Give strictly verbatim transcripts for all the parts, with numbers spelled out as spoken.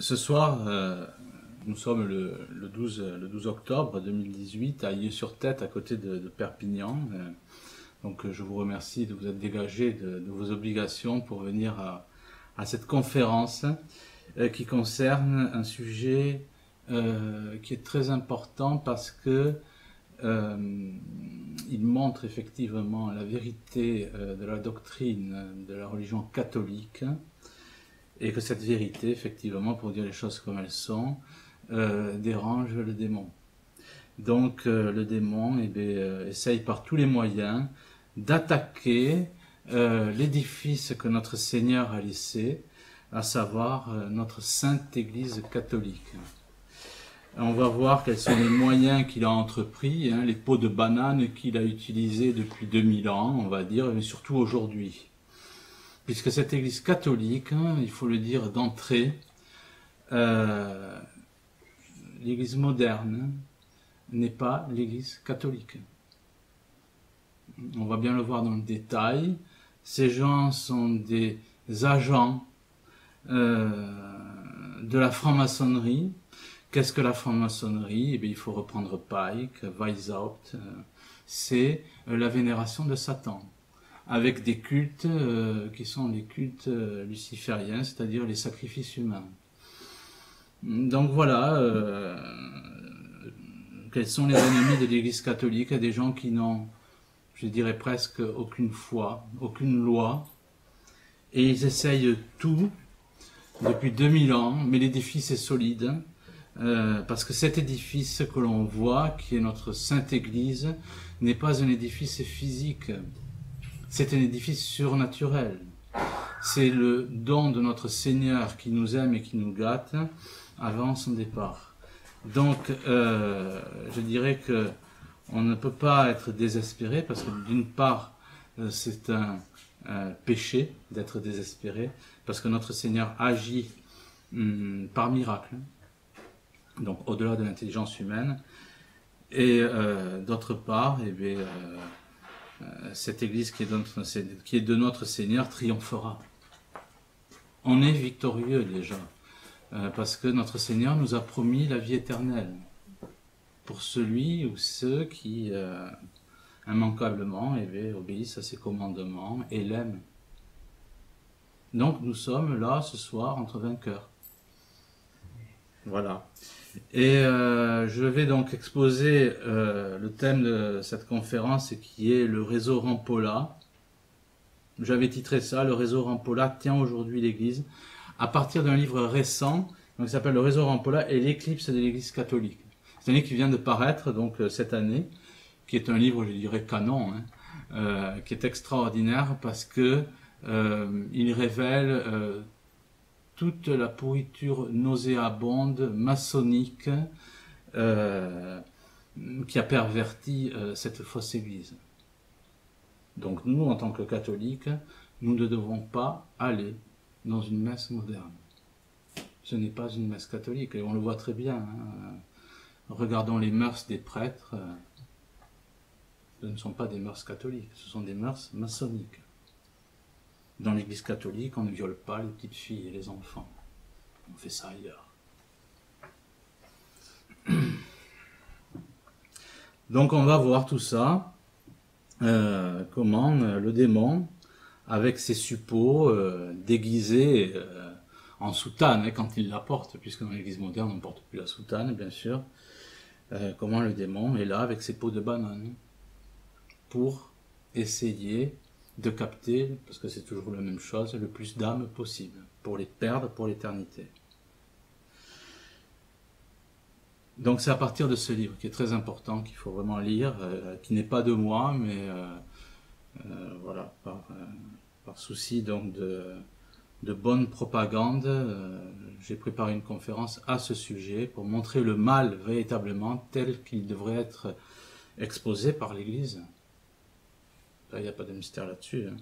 ce soir, euh, nous sommes le, le, douze, le douze octobre deux mille dix-huit à Yeux-sur-Tête, à côté de, de Perpignan. Euh, donc je vous remercie de vous être dégagé de, de vos obligations pour venir à, à cette conférence euh, qui concerne un sujet euh, qui est très important parce que euh, il montre effectivement la vérité euh, de la doctrine de la religion catholique. Et que cette vérité, effectivement, pour dire les choses comme elles sont, euh, dérange le démon. Donc euh, le démon eh bien, euh, essaye par tous les moyens d'attaquer euh, l'édifice que notre Seigneur a laissé, à savoir euh, notre Sainte Église catholique. On va voir quels sont les moyens qu'il a entrepris, hein, les pots de banane qu'il a utilisés depuis deux mille ans, on va dire, mais surtout aujourd'hui. Puisque cette Église catholique, hein, il faut le dire d'entrée, euh, l'Église moderne n'est pas l'Église catholique. On va bien le voir dans le détail. Ces gens sont des agents euh, de la franc-maçonnerie. Qu'est-ce que la franc-maçonnerie? Eh bien, il faut reprendre Pike, Weishaupt. Euh, c'est la vénération de Satan, avec des cultes euh, qui sont les cultes euh, lucifériens, c'est-à-dire les sacrifices humains. Donc voilà, euh, quels sont les ennemis de l'Église catholique? Des gens qui n'ont, je dirais presque, aucune foi, aucune loi, et ils essayent tout depuis deux mille ans, mais l'édifice est solide, euh, parce que cet édifice que l'on voit, qui est notre Sainte Église, n'est pas un édifice physique. C'est un édifice surnaturel. C'est le don de notre Seigneur qui nous aime et qui nous gâte avant son départ. Donc, euh, je dirais que on ne peut pas être désespéré parce que d'une part, euh, c'est un, un péché d'être désespéré parce que notre Seigneur agit hum, par miracle, donc au-delà de l'intelligence humaine. Et euh, d'autre part, eh bien, euh, cette Église qui est, de notre, qui est de notre Seigneur triomphera. On est victorieux déjà, euh, parce que notre Seigneur nous a promis la vie éternelle pour celui ou ceux qui, euh, immanquablement, eh bien, obéissent à ses commandements et l'aiment. Donc nous sommes là ce soir entre vainqueurs. Voilà. Et euh, je vais donc exposer euh, le thème de cette conférence qui est le réseau Rampolla. J'avais titré ça, le réseau Rampolla tient aujourd'hui l'Église, à partir d'un livre récent donc, qui s'appelle le réseau Rampolla et l'éclipse de l'Église catholique. C'est un livre qui vient de paraître donc cette année, qui est un livre, je dirais, canon, hein, euh, qui est extraordinaire parce que euh, il révèle euh, toute la pourriture nauséabonde, maçonnique, euh, qui a perverti euh, cette fausse église. Donc nous, en tant que catholiques, nous ne devons pas aller dans une messe moderne. Ce n'est pas une messe catholique, et on le voit très bien. Hein. Regardons les mœurs des prêtres, euh, ce ne sont pas des mœurs catholiques, ce sont des mœurs maçonniques. Dans l'église catholique, on ne viole pas les petites filles et les enfants. On fait ça ailleurs. Donc on va voir tout ça, euh, comment euh, le démon, avec ses suppôts euh, déguisés euh, en soutane, hein, quand il la porte, puisque dans l'église moderne on ne porte plus la soutane, bien sûr, euh, comment le démon est là avec ses peaux de banane, pour essayer de capter, parce que c'est toujours la même chose, le plus d'âmes possible, pour les perdre pour l'éternité. Donc c'est à partir de ce livre qui est très important, qu'il faut vraiment lire, euh, qui n'est pas de moi, mais euh, euh, voilà, par, euh, par souci donc de, de bonne propagande, euh, j'ai préparé une conférence à ce sujet pour montrer le mal véritablement tel qu'il devrait être exposé par l'Église. Là, il n'y a pas de mystère là-dessus. Hein.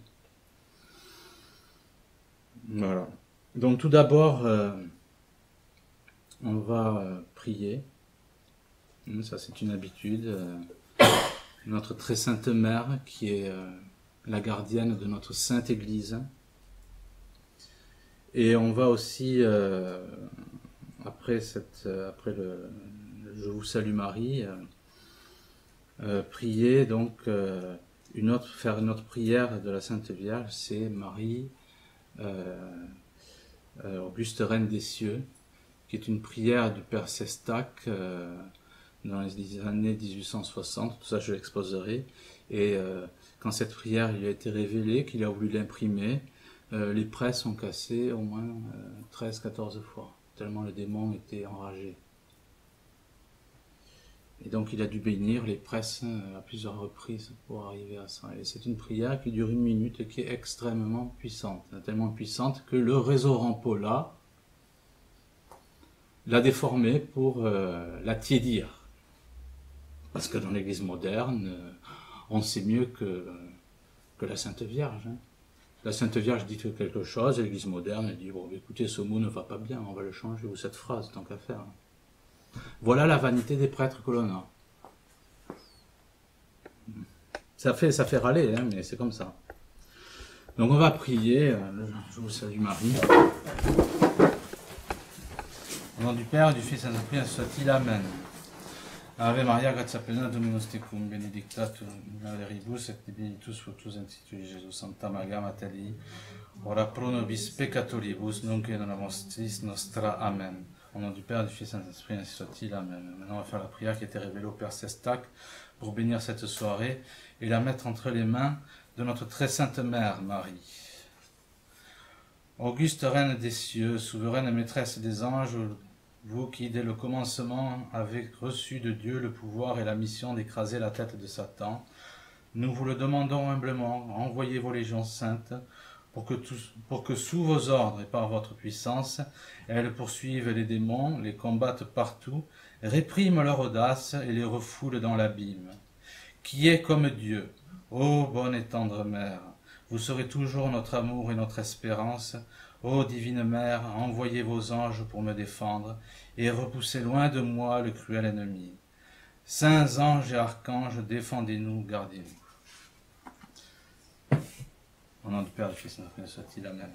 Voilà. Donc tout d'abord, euh, on va euh, prier. Ça, c'est une habitude. Euh, notre très sainte mère, qui est euh, la gardienne de notre sainte Église. Et on va aussi euh, après, cette, après le, le Je vous salue Marie, euh, euh, prier donc euh, une autre, faire une autre prière de la Sainte Vierge, c'est Marie, euh, euh, Auguste Reine des Cieux, qui est une prière du Père Sestac euh, dans les années dix-huit cent soixante, tout ça je l'exposerai, et euh, quand cette prière lui a été révélée, qu'il a voulu l'imprimer, euh, les presses ont cassé au moins euh, treize quatorze fois, tellement le démon était enragé. Et donc il a dû bénir les presses à plusieurs reprises pour arriver à ça. Et c'est une prière qui dure une minute et qui est extrêmement puissante, tellement puissante que le réseau Rampolla l'a déformée pour euh, la tiédir. Parce que dans l'Église moderne, euh, on sait mieux que, que la Sainte Vierge. Hein. La Sainte Vierge dit quelque chose, et l'Église moderne dit, bon, écoutez, ce mot ne va pas bien, on va le changer, ou cette phrase, tant qu'à faire. Voilà la vanité des prêtres que l'on a. Ça fait, ça fait râler, hein, mais c'est comme ça. Donc on va prier. Je vous salue Marie. Au nom du Père, du Fils et de l'Esprit, soit-il. Amen. Ave Maria, gratia plena, Dominus tecum, benedicta tu mulieribus, et benedictus fructus ventris Iesus. Santa Maria Mater Dei, ora pro nobis peccatoribus, nunc et dans mortis nostra. Amen. Au nom du Père, du Fils et de l'Esprit, ainsi soit-il. Amen. Maintenant, on va faire la prière qui a été révélée au Père Sestac pour bénir cette soirée et la mettre entre les mains de notre très sainte Mère, Marie. Auguste Reine des cieux, souveraine maîtresse des anges, vous qui, dès le commencement, avez reçu de Dieu le pouvoir et la mission d'écraser la tête de Satan, nous vous le demandons humblement, envoyez vos légions saintes, Pour que, tous, pour que sous vos ordres et par votre puissance, elles poursuivent les démons, les combattent partout, répriment leur audace et les refoulent dans l'abîme. Qui est comme Dieu, ô bonne et tendre Mère, vous serez toujours notre amour et notre espérance. Ô divine Mère, envoyez vos anges pour me défendre et repoussez loin de moi le cruel ennemi. Saints anges et archanges, défendez-nous, gardez-nous. Au nom du Père, du Fils et de l'Esprit, soit-il. Amen.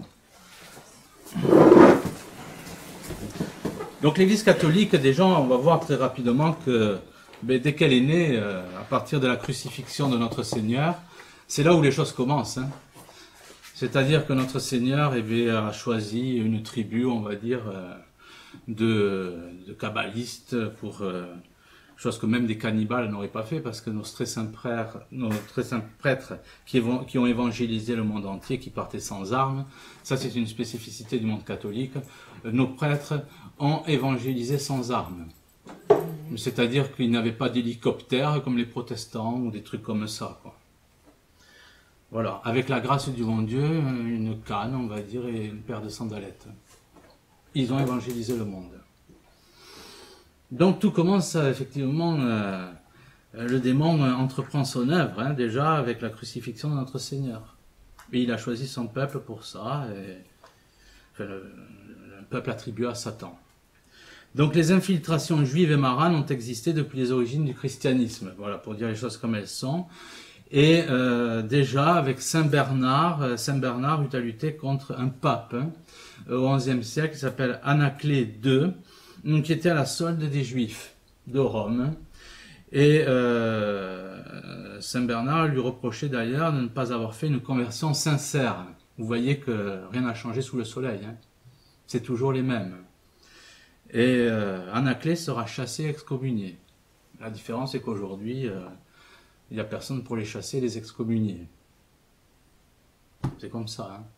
Donc l'Église catholique, déjà, on va voir très rapidement que ben, dès qu'elle est née, euh, à partir de la crucifixion de notre Seigneur, c'est là où les choses commencent. Hein. C'est-à-dire que notre Seigneur eh bien, a choisi une tribu, on va dire, euh, de, de kabbalistes pour... Euh, chose que même des cannibales n'auraient pas fait, parce que nos très saints prêtres, nos très saints prêtres qui, qui ont évangélisé le monde entier, qui partaient sans armes, ça c'est une spécificité du monde catholique, nos prêtres ont évangélisé sans armes. C'est-à-dire qu'ils n'avaient pas d'hélicoptère comme les protestants ou des trucs comme ça, quoi. Voilà, avec la grâce du bon Dieu, une canne, on va dire, et une paire de sandalettes. Ils ont évangélisé le monde. Donc tout commence effectivement, euh, le démon entreprend son œuvre, hein, déjà avec la crucifixion de notre Seigneur. Et il a choisi son peuple pour ça, et, enfin, le, le peuple attribué à Satan. Donc les infiltrations juives et maranes ont existé depuis les origines du christianisme, voilà, pour dire les choses comme elles sont. Et euh, déjà avec Saint Bernard, Saint Bernard eut à lutter contre un pape hein, au onzième siècle qui s'appelle Anaclet deux, qui était à la solde des Juifs de Rome. Et euh, Saint Bernard lui reprochait d'ailleurs de ne pas avoir fait une conversion sincère. Vous voyez que rien n'a changé sous le soleil. Hein. C'est toujours les mêmes. Et euh, Anaclet sera chassé, excommunié. La différence est qu'aujourd'hui, euh, il n'y a personne pour les chasser et les excommunier. C'est comme ça. Hein.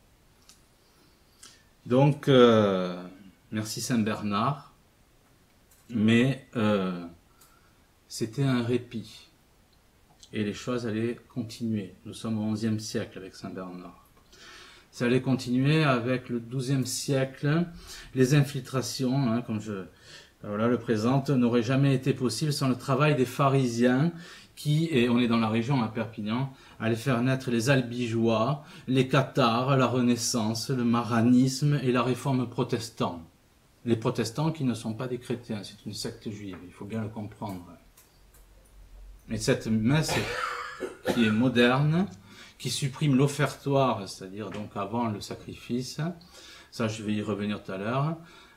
Donc, euh, merci Saint Bernard. Mais euh, c'était un répit. Et les choses allaient continuer. Nous sommes au onzième siècle avec Saint Bernard. Ça allait continuer avec le douzième siècle. Les infiltrations, hein, comme je voilà, le présente, n'auraient jamais été possibles sans le travail des pharisiens qui, et on est dans la région à Perpignan, allaient faire naître les albigeois, les cathares, la Renaissance, le maranisme et la réforme protestante. Les protestants qui ne sont pas des chrétiens, c'est une secte juive, il faut bien le comprendre. Et cette messe qui est moderne, qui supprime l'offertoire, c'est-à-dire donc avant le sacrifice, ça je vais y revenir tout à l'heure,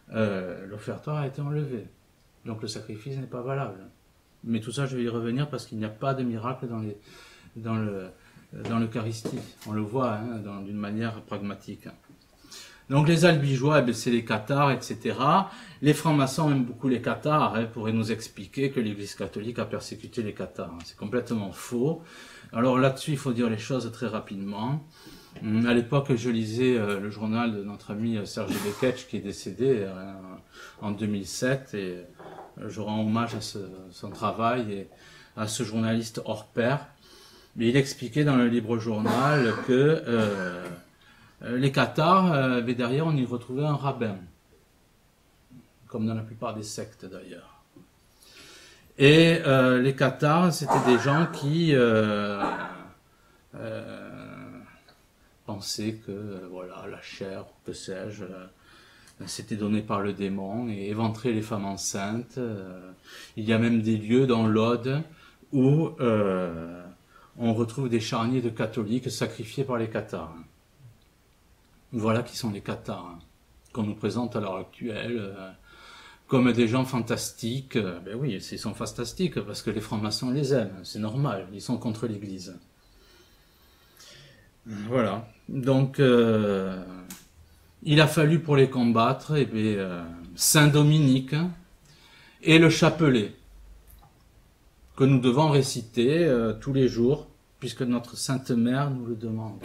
euh, l'offertoire a été enlevé. Donc le sacrifice n'est pas valable. Mais tout ça, je vais y revenir parce qu'il n'y a pas de miracle dans, les, dans, le, dans l'Eucharistie. On le voit hein, d'une manière pragmatique. Donc les albigeois, eh c'est les cathares, et cetera. Les francs-maçons aiment beaucoup les cathares, hein, pourraient nous expliquer que l'Église catholique a persécuté les cathares. C'est complètement faux. Alors là-dessus, il faut dire les choses très rapidement. À l'époque, je lisais euh, le journal de notre ami Serge Beketch, qui est décédé euh, en deux mille sept, et euh, je rends hommage à ce, son travail et à ce journaliste hors pair. Mais il expliquait dans le Libre Journal que euh, les cathares, euh, mais derrière, on y retrouvait un rabbin, comme dans la plupart des sectes d'ailleurs. Et euh, les cathares, c'était des gens qui euh, euh, pensaient que euh, voilà, la chair, que sais-je, euh, c'était donné par le démon et éventrer les femmes enceintes. Euh, il y a même des lieux dans l'Aude où euh, on retrouve des charniers de catholiques sacrifiés par les cathares. Voilà qui sont les cathares, qu'on nous présente à l'heure actuelle euh, comme des gens fantastiques. Ben oui, ils sont fantastiques parce que les francs-maçons les aiment, c'est normal, ils sont contre l'Église. Voilà, donc euh, il a fallu pour les combattre eh bien, euh, Saint Dominique et le chapelet que nous devons réciter euh, tous les jours puisque notre Sainte Mère nous le demande.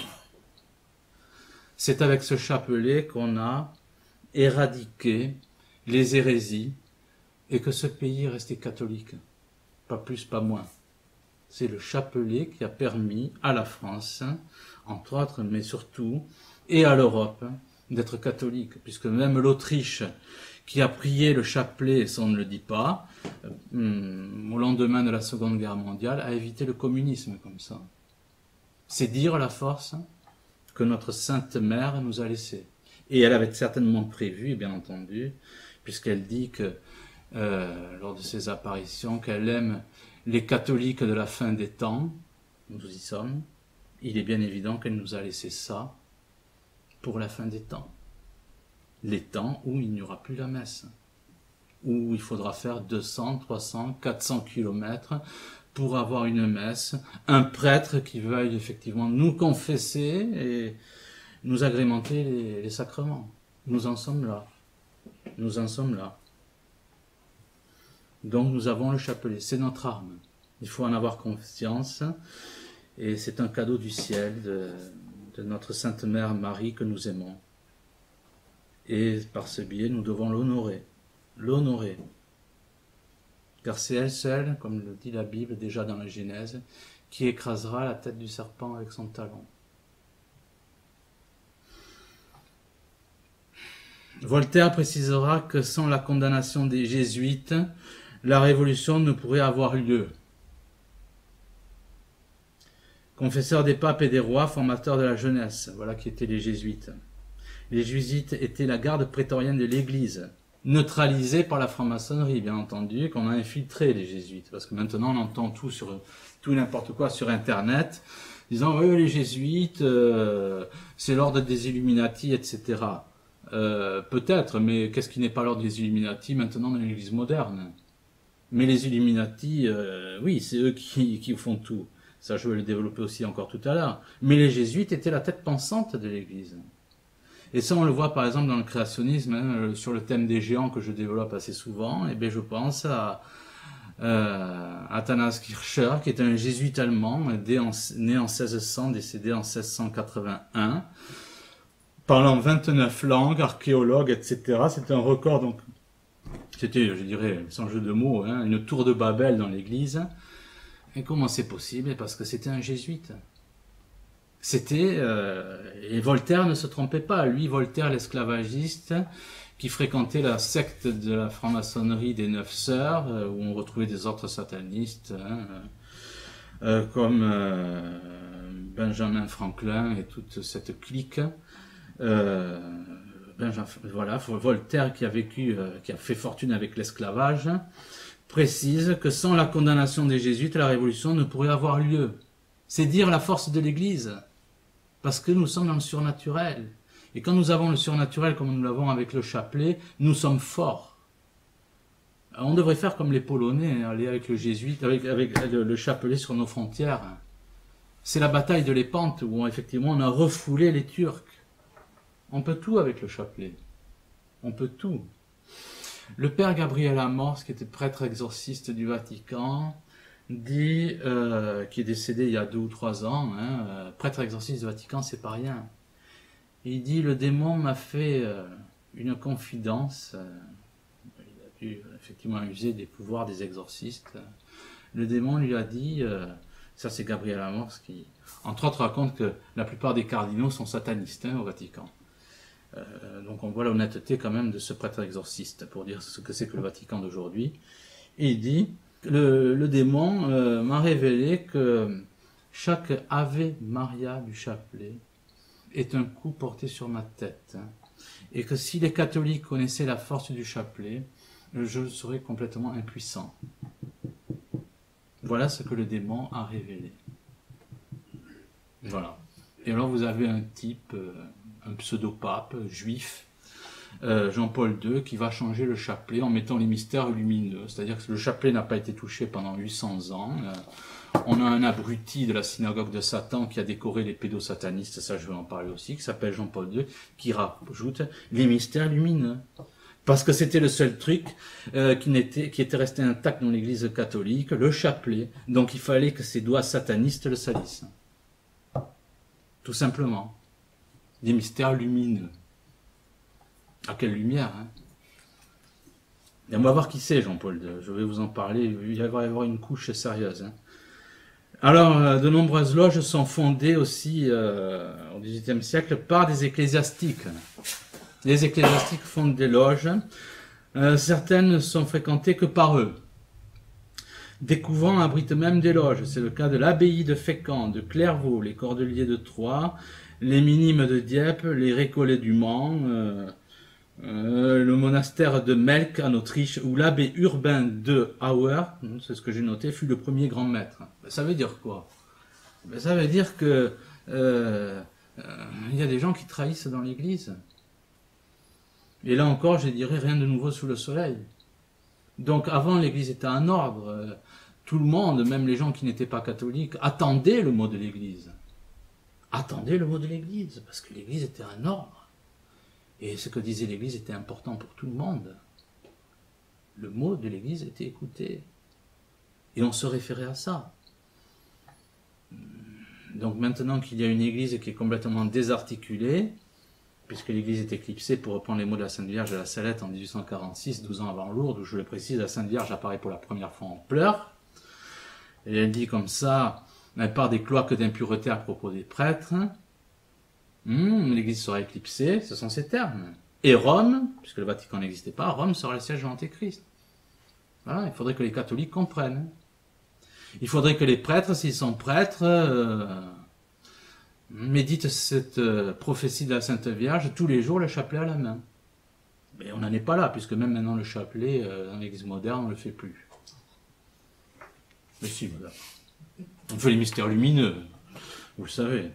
C'est avec ce chapelet qu'on a éradiqué les hérésies et que ce pays est resté catholique. Pas plus, pas moins. C'est le chapelet qui a permis à la France, entre autres, mais surtout, et à l'Europe, d'être catholique. Puisque même l'Autriche, qui a prié le chapelet, ça on ne le dit pas, au lendemain de la Seconde Guerre mondiale, a évité le communisme comme ça. C'est dire la force que notre Sainte Mère nous a laissée. Et elle avait certainement prévu, bien entendu, puisqu'elle dit que, euh, lors de ses apparitions, qu'elle aime les catholiques de la fin des temps, nous y sommes, il est bien évident qu'elle nous a laissé ça pour la fin des temps. Les temps où il n'y aura plus la messe, où il faudra faire deux cents, trois cents, quatre cents kilomètres pour avoir une messe, un prêtre qui veuille effectivement nous confesser et nous agrémenter les, les sacrements. Nous en sommes là. Nous en sommes là. Donc nous avons le chapelet, c'est notre arme. Il faut en avoir conscience et c'est un cadeau du ciel de, de notre Sainte Mère Marie que nous aimons. Et par ce biais, nous devons l'honorer. L'honorer. Car c'est elle seule, comme le dit la Bible déjà dans la Genèse, qui écrasera la tête du serpent avec son talon. Voltaire précisera que sans la condamnation des jésuites, la révolution ne pourrait avoir lieu. Confesseurs des papes et des rois, formateurs de la jeunesse, voilà qui étaient les jésuites. Les jésuites étaient la garde prétorienne de l'Église, neutralisée par la franc-maçonnerie, bien entendu, qu'on a infiltré les jésuites, parce que maintenant on entend tout sur tout n'importe quoi sur Internet, disant oui les jésuites, euh, c'est l'ordre des Illuminati, et cetera. Euh, peut-être, mais qu'est-ce qui n'est pas l'ordre des Illuminati maintenant dans l'Église moderne? Mais les Illuminati, euh, oui, c'est eux qui, qui font tout. Ça, je vais le développer aussi encore tout à l'heure. Mais les jésuites étaient la tête pensante de l'Église. Et ça, on le voit par exemple dans le créationnisme, hein, sur le thème des géants que je développe assez souvent. Et bien, je pense à euh, Athanas Kircher, qui est un jésuite allemand, né en, né en seize cents, décédé en seize cent quatre-vingt-un, parlant vingt-neuf langues, archéologue, et cetera. C'était un record, donc c'était, je dirais, sans jeu de mots, hein, une tour de Babel dans l'Église. Et comment c'est possible? Parce que c'était un jésuite. C'était, euh, et Voltaire ne se trompait pas, lui, Voltaire l'esclavagiste, qui fréquentait la secte de la franc-maçonnerie des Neuf Sœurs, euh, où on retrouvait des ordres satanistes, hein, euh, comme euh, Benjamin Franklin et toute cette clique. Euh, Benjamin, voilà, Voltaire qui a vécu, euh, qui a fait fortune avec l'esclavage, précise que sans la condamnation des jésuites, la révolution ne pourrait avoir lieu. C'est dire la force de l'Église. Parce que nous sommes dans le surnaturel. Et quand nous avons le surnaturel comme nous l'avons avec le chapelet, nous sommes forts. On devrait faire comme les Polonais, aller avec le jésuite, avec, avec le, le chapelet sur nos frontières. C'est la bataille de l'Épante où effectivement on a refoulé les Turcs. On peut tout avec le chapelet. On peut tout. Le père Gabriel Amorce, qui était prêtre exorciste du Vatican, dit, euh, qui est décédé il y a deux ou trois ans, hein, euh, prêtre exorciste du Vatican, c'est pas rien. Il dit, le démon m'a fait euh, une confidence. Euh, il a pu effectivement user des pouvoirs des exorcistes. Le démon lui a dit, euh, ça c'est Gabriel Amorce qui, entre autres, raconte que la plupart des cardinaux sont satanistes hein, au Vatican. Euh, donc on voit l'honnêteté quand même de ce prêtre exorciste pour dire ce que c'est que le Vatican d'aujourd'hui. Et il dit, le, le démon euh, m'a révélé que chaque Ave Maria du chapelet est un coup porté sur ma tête. Hein, et que si les catholiques connaissaient la force du chapelet, je serais complètement impuissant. Voilà ce que le démon a révélé. Voilà. Et alors vous avez un type, euh, un pseudo-pape juif, euh, Jean-Paul deux, qui va changer le chapelet en mettant les mystères lumineux. C'est-à-dire que le chapelet n'a pas été touché pendant huit cents ans. Euh, on a un abruti de la synagogue de Satan qui a décoré les pédosatanistes, ça je vais en parler aussi, qui s'appelle Jean-Paul deux, qui rajoute les mystères lumineux. Parce que c'était le seul truc euh, qui, n'était, qui était resté intact dans l'église catholique, le chapelet. Donc il fallait que ses doigts satanistes le salissent. Tout simplement. Des mystères lumineux. À quelle lumière, hein? Et on va voir qui c'est, Jean-Paul deux. Je vais vous en parler. Il va y avoir une couche sérieuse. Hein. Alors, euh, de nombreuses loges sont fondées aussi euh, au dix-huitième siècle par des ecclésiastiques. Les ecclésiastiques fondent des loges. Euh, certaines ne sont fréquentées que par eux. Des couvents abritent même des loges. C'est le cas de l'abbaye de Fécamp, de Clairvaux, les Cordeliers de Troyes, les Minimes de Dieppe, les Récollets du Mans, euh, euh, le monastère de Melk en Autriche, où l'abbé Urbain de Auer, c'est ce que j'ai noté, fut le premier grand maître. Ça veut dire quoi? Ça veut dire que euh, euh, il y a des gens qui trahissent dans l'Église. Et là encore, je dirais rien de nouveau sous le soleil. Donc avant, l'Église était un ordre. Tout le monde, même les gens qui n'étaient pas catholiques, attendaient le mot de l'Église. Attendaient le mot de l'Église, parce que l'Église était un ordre. Et ce que disait l'Église était important pour tout le monde. Le mot de l'Église était écouté. Et on se référait à ça. Donc maintenant qu'il y a une Église qui est complètement désarticulée, puisque l'Église est éclipsée, pour reprendre les mots de la Sainte Vierge de la Salette en dix-huit cent quarante-six, douze ans avant Lourdes, où je le précise, la Sainte Vierge apparaît pour la première fois en pleurs. Et elle dit comme ça, elle part des cloaques d'impureté à propos des prêtres. Hum, L'Église sera éclipsée, ce sont ces termes. Et Rome, puisque le Vatican n'existait pas, Rome sera le siège de l'Antéchrist. Voilà, il faudrait que les catholiques comprennent. Il faudrait que les prêtres, s'ils sont prêtres, euh, méditent cette euh, prophétie de la Sainte Vierge tous les jours, le chapelet à la main. Mais on n'en est pas là, puisque même maintenant le chapelet, euh, dans l'Église moderne, on ne le fait plus. Mais si, madame. On fait les mystères lumineux, vous le savez.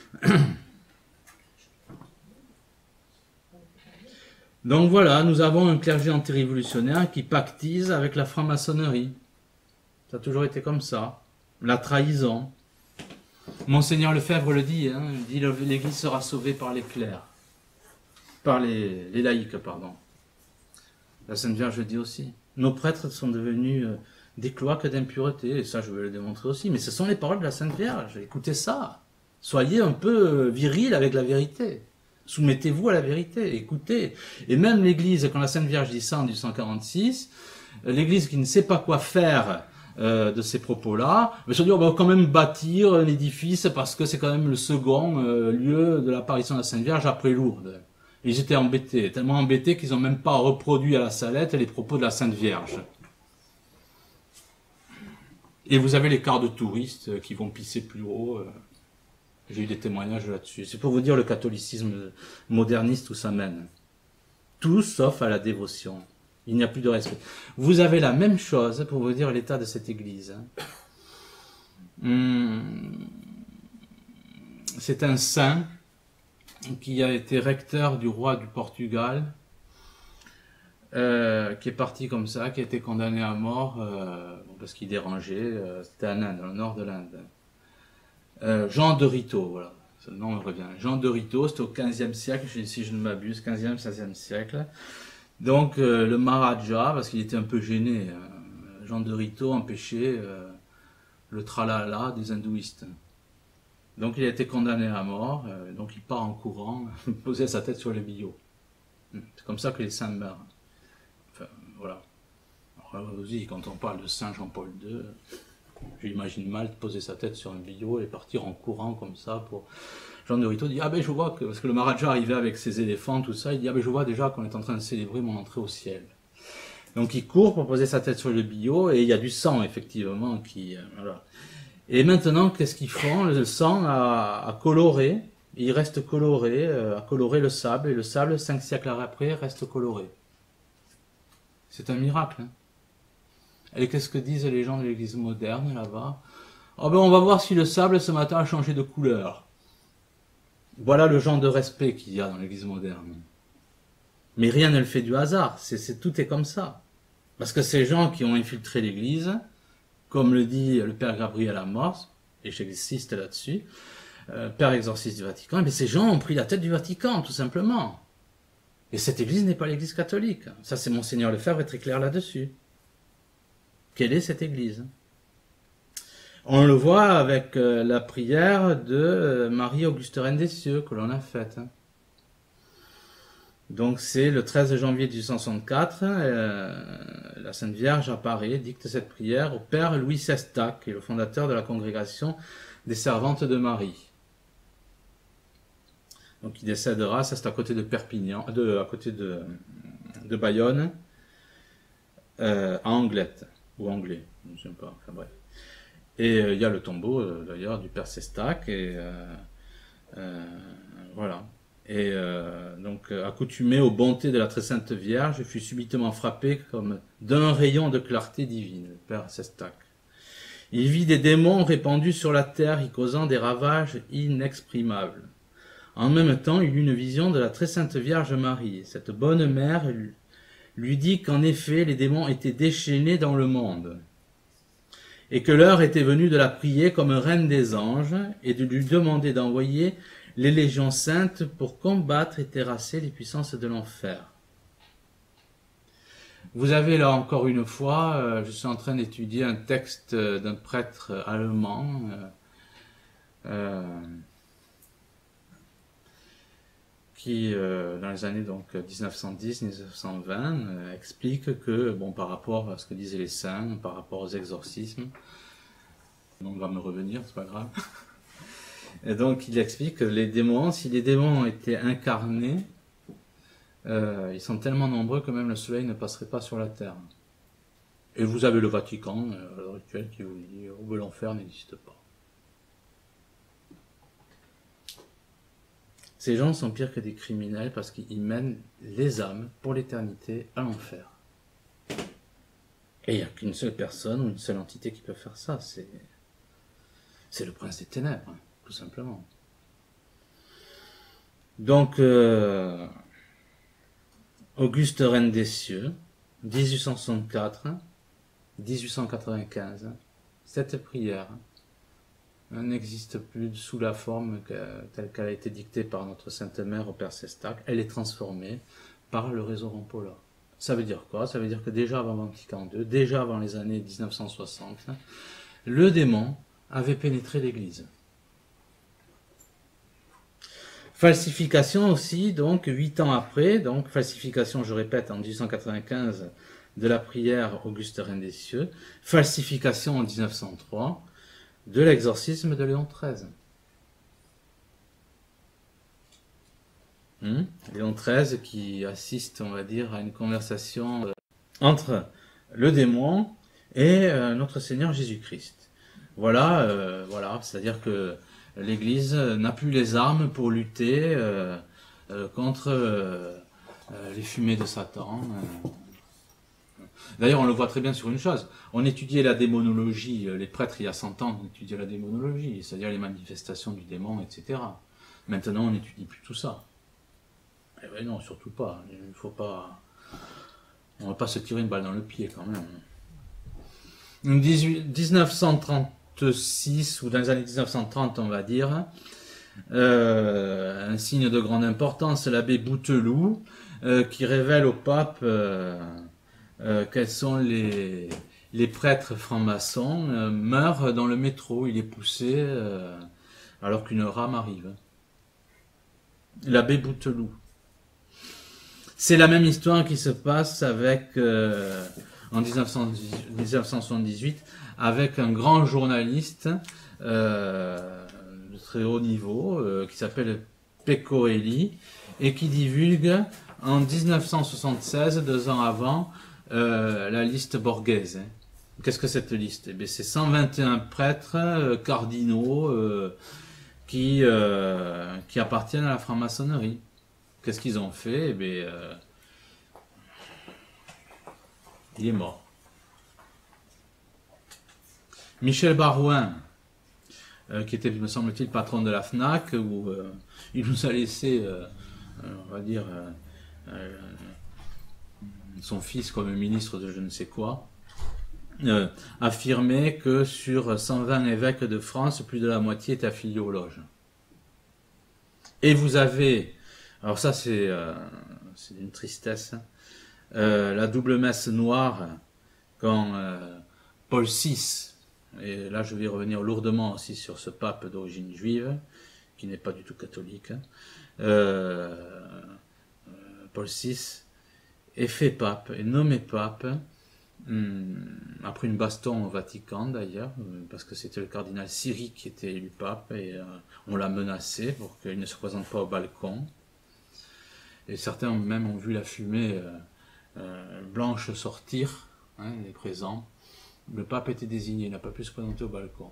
Donc voilà, nous avons un clergé antirévolutionnaire qui pactise avec la franc-maçonnerie. Ça a toujours été comme ça. La trahison. Monseigneur Lefebvre le dit, hein, il dit l'Église sera sauvée par les clercs. Par les, les laïcs, pardon. La Sainte Vierge le dit aussi. Nos prêtres sont devenus euh, des cloaques d'impureté, et ça je vais le démontrer aussi. Mais ce sont les paroles de la Sainte Vierge. Écoutez ça. Soyez un peu euh, viril avec la vérité. Soumettez-vous à la vérité, écoutez. Et même l'Église, quand la Sainte Vierge dit ça en dix-huit cent quarante-six, l'Église qui ne sait pas quoi faire euh, de ces propos-là, mais se dit on va quand même bâtir un édifice parce que c'est quand même le second euh, lieu de l'apparition de la Sainte Vierge après Lourdes. Et ils étaient embêtés, tellement embêtés qu'ils n'ont même pas reproduit à la Salette les propos de la Sainte Vierge. Et vous avez les quarts de touristes qui vont pisser plus haut. Euh, J'ai eu des témoignages là-dessus. C'est pour vous dire le catholicisme moderniste où ça mène. Tout sauf à la dévotion. Il n'y a plus de respect. Vous avez la même chose pour vous dire l'état de cette église. Hum, c'est un saint qui a été recteur du roi du Portugal, euh, qui est parti comme ça, qui a été condamné à mort euh, parce qu'il dérangeait. Euh, C'était en Inde, dans le nord de l'Inde. Euh, Jean de Rito, voilà, ce nom me revient. Jean de Rito, c'était au quinzième siècle, si je ne m'abuse, quinzième, seizième siècle. Donc euh, le Maharaja, parce qu'il était un peu gêné, euh, Jean de Rito empêchait euh, le tralala des hindouistes. Donc il a été condamné à mort, euh, donc il part en courant, poser sa tête sur le billot. C'est comme ça que les saints meurent. Enfin, voilà. Alors, aussi, quand on parle de Saint Jean-Paul deux, j'imagine mal de poser sa tête sur un billot et partir en courant comme ça pour... Jean de Rito dit, ah ben je vois que, parce que le Maharaja arrivait avec ses éléphants, tout ça, il dit, ah ben je vois déjà qu'on est en train de célébrer mon entrée au ciel. Donc il court pour poser sa tête sur le billot et il y a du sang effectivement qui... Euh, voilà. Et maintenant, qu'est-ce qu'ils font? Le sang a, a coloré, il reste coloré, euh, a coloré le sable, et le sable, cinq siècles après, reste coloré. C'est un miracle. Hein. Et qu'est-ce que disent les gens de l'église moderne là-bas? Oh ben on va voir si le sable ce matin a changé de couleur. Voilà le genre de respect qu'il y a dans l'église moderne. Mais rien ne le fait du hasard, c'est, c'est, tout est comme ça. Parce que ces gens qui ont infiltré l'église, comme le dit le père Gabriel Amorce, et j'insiste là-dessus, euh, père exorciste du Vatican, mais ces gens ont pris la tête du Vatican, tout simplement. Et cette église n'est pas l'église catholique. Ça, c'est Monseigneur Lefebvre est très clair là-dessus. Quelle est cette église? On le voit avec euh, la prière de euh, Marie-Auguste Reine des Cieux que l'on a faite. Hein. Donc c'est le treize janvier mille huit cent soixante-quatre, euh, la Sainte Vierge apparaît, dicte cette prière au Père Louis Sestac, qui est le fondateur de la congrégation des Servantes de Marie. Donc il décédera, ça c'est à côté de Perpignan, de, à côté de, de Bayonne, euh, à Anglette, ou Anglais, je ne sais pas, enfin bref. Et euh, il y a le tombeau euh, d'ailleurs du Père Sestac, et euh, euh, voilà. Et euh, donc, accoutumé aux bontés de la très sainte Vierge, je fus subitement frappé comme d'un rayon de clarté divine, le Père Sestac. Il vit des démons répandus sur la terre, y causant des ravages inexprimables. En même temps, il eut une vision de la très sainte Vierge Marie. Cette bonne mère lui dit qu'en effet, les démons étaient déchaînés dans le monde, et que l'heure était venue de la prier comme reine des anges, et de lui demander d'envoyer les légions saintes pour combattre et terrasser les puissances de l'enfer. Vous avez là encore une fois, euh, je suis en train d'étudier un texte d'un prêtre allemand euh, euh, qui, euh, dans les années donc dix-neuf cent dix à dix-neuf cent vingt, euh, explique que, bon, par rapport à ce que disaient les saints, par rapport aux exorcismes, on va me revenir, c'est pas grave. Et donc il explique que les démons, si les démons étaient incarnés, euh, ils sont tellement nombreux que même le soleil ne passerait pas sur la terre. Et vous avez le Vatican, euh, à l'heure actuelle, qui vous dit que l'enfer n'existe pas. Ces gens sont pires que des criminels parce qu'ils mènent les âmes pour l'éternité à l'enfer. Et il n'y a qu'une seule personne ou une seule entité qui peut faire ça, c'est, c'est le prince des ténèbres. Tout simplement. Donc, euh, Auguste Reine des Cieux, dix-huit cent soixante-quatre à dix-huit cent quatre-vingt-quinze, cette prière n'existe plus sous la forme que, telle qu'elle a été dictée par notre Sainte Mère au Père Sestac. Elle est transformée par le réseau Rampolla. Ça veut dire quoi? Ça veut dire que déjà avant Vatican deux, déjà avant les années dix-neuf cent soixante, le démon avait pénétré l'Église. Falsification aussi, donc, huit ans après, donc, falsification, je répète, en dix-huit cent quatre-vingt-quinze, de la prière Auguste Reine des Cieux, falsification en dix-neuf cent trois, de l'exorcisme de Léon treize. Hum Léon treize qui assiste, on va dire, à une conversation euh, entre le démon et euh, notre Seigneur Jésus-Christ. Voilà, euh, voilà, c'est-à-dire que l'Église n'a plus les armes pour lutter euh, euh, contre euh, euh, les fumées de Satan. Euh. D'ailleurs, on le voit très bien sur une chose. On étudiait la démonologie, les prêtres il y a cent ans étudiaient la démonologie, c'est-à-dire les manifestations du démon, et cetera. Maintenant, on n'étudie plus tout ça. Eh ben non, surtout pas. Il ne faut pas... On ne va pas se tirer une balle dans le pied quand même. mille neuf cent trente-six, ou dans les années mille neuf cent trente, on va dire, euh, un signe de grande importance, l'abbé Bouteloup, euh, qui révèle au pape euh, euh, quels sont les, les prêtres francs-maçons, euh, meurt dans le métro, il est poussé euh, alors qu'une rame arrive. L'abbé Bouteloup. C'est la même histoire qui se passe avec, euh, en mille neuf cent soixante-dix-huit, avec un grand journaliste euh, de très haut niveau euh, qui s'appelle Pecorelli et qui divulgue en mille neuf cent soixante-seize, deux ans avant, euh, la liste Borghese. Qu'est-ce que cette liste? Eh bien, c'est cent vingt et un prêtres euh, cardinaux euh, qui, euh, qui appartiennent à la franc-maçonnerie. Qu'est-ce qu'ils ont fait? Eh bien, euh, il est mort. Michel Barouin, euh, qui était, me semble-t-il, patron de la FNAC, où euh, il nous a laissé, euh, on va dire, euh, euh, son fils comme ministre de je ne sais quoi, euh, affirmait que sur cent vingt évêques de France, plus de la moitié est affilié aux loges. Et vous avez... Alors ça, c'est euh, une tristesse. Euh, la double messe noire, quand euh, Paul six, et là je vais revenir lourdement aussi sur ce pape d'origine juive, qui n'est pas du tout catholique, euh, euh, Paul six est fait pape, est nommé pape, hum, après une baston au Vatican d'ailleurs, parce que c'était le cardinal Siri qui était élu pape, et euh, on l'a menacé pour qu'il ne se présente pas au balcon. Et certains même ont vu la fumée euh, euh, blanche sortir, hein, les présents. Le pape était désigné, il n'a pas pu se présenter au balcon.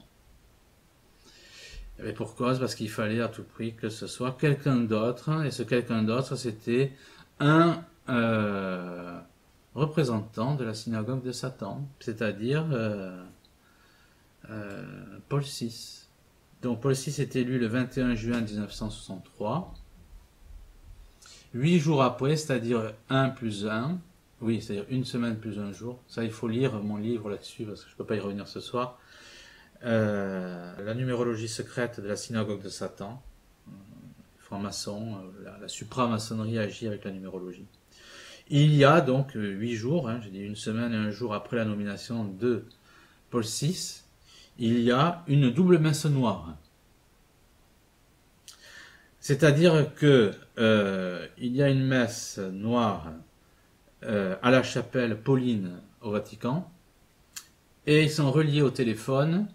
Et pour cause, parce qu'il fallait à tout prix que ce soit quelqu'un d'autre, et ce quelqu'un d'autre, c'était un euh, représentant de la synagogue de Satan, c'est-à-dire euh, euh, Paul six. Donc Paul six est élu le vingt et un juin mille neuf cent soixante-trois. Huit jours après, c'est-à-dire un plus un, oui, c'est-à-dire une semaine plus un jour, ça il faut lire mon livre là-dessus, parce que je ne peux pas y revenir ce soir, euh, la numérologie secrète de la synagogue de Satan, franc-maçon, la, la supramaçonnerie agit avec la numérologie. Il y a donc huit jours, hein, j'ai dit une semaine et un jour après la nomination de Paul six, il y a une double messe noire. C'est-à-dire que euh, il y a une messe noire euh, à la chapelle Pauline au Vatican, et ils sont reliés au téléphone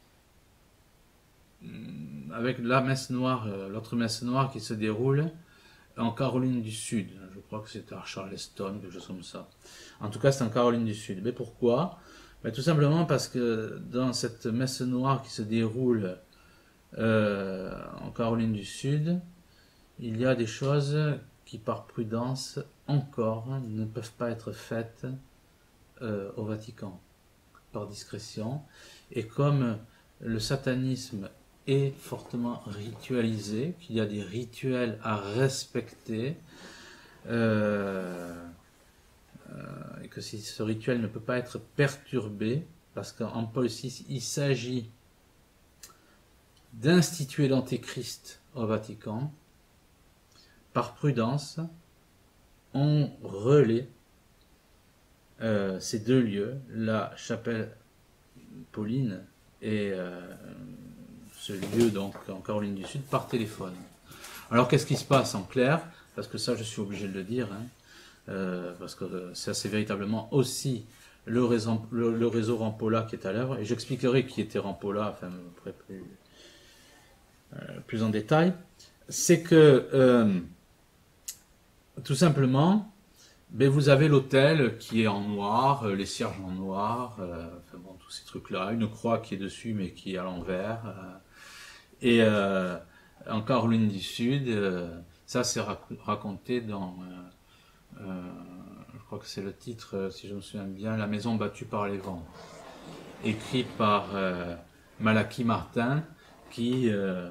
avec la messe noire, euh, l'autre messe noire qui se déroule en Caroline du Sud. Je crois que c'est à Charleston, quelque chose comme ça. En tout cas, c'est en Caroline du Sud. Mais pourquoi? Ben, tout simplement parce que dans cette messe noire qui se déroule Euh, en Caroline du Sud, il y a des choses qui par prudence encore ne peuvent pas être faites euh, au Vatican, par discrétion, et comme le satanisme est fortement ritualisé, qu'il y a des rituels à respecter, euh, euh, et que si ce rituel ne peut pas être perturbé, parce qu'en Paul six, il s'agit d'instituer l'antéchrist au Vatican, par prudence, on relaie euh, ces deux lieux, la chapelle Pauline et euh, ce lieu donc en Caroline du Sud, par téléphone. Alors qu'est-ce qui se passe en clair? Parce que ça je suis obligé de le dire, hein, euh, parce que ça c'est véritablement aussi le réseau, le, le réseau Rampolla qui est à l'œuvre, et j'expliquerai qui était Rampolla, enfin après plus... Euh, plus en détail, c'est que euh, tout simplement, ben, vous avez l'autel qui est en noir, euh, les cierges en noir, euh, enfin bon, tous ces trucs-là, une croix qui est dessus mais qui est à l'envers, euh, et euh, en Caroline du Sud, euh, ça c'est rac raconté dans, euh, euh, je crois que c'est le titre, si je me souviens bien, La maison battue par les vents, écrit par euh, Malachi Martin, qui... Euh,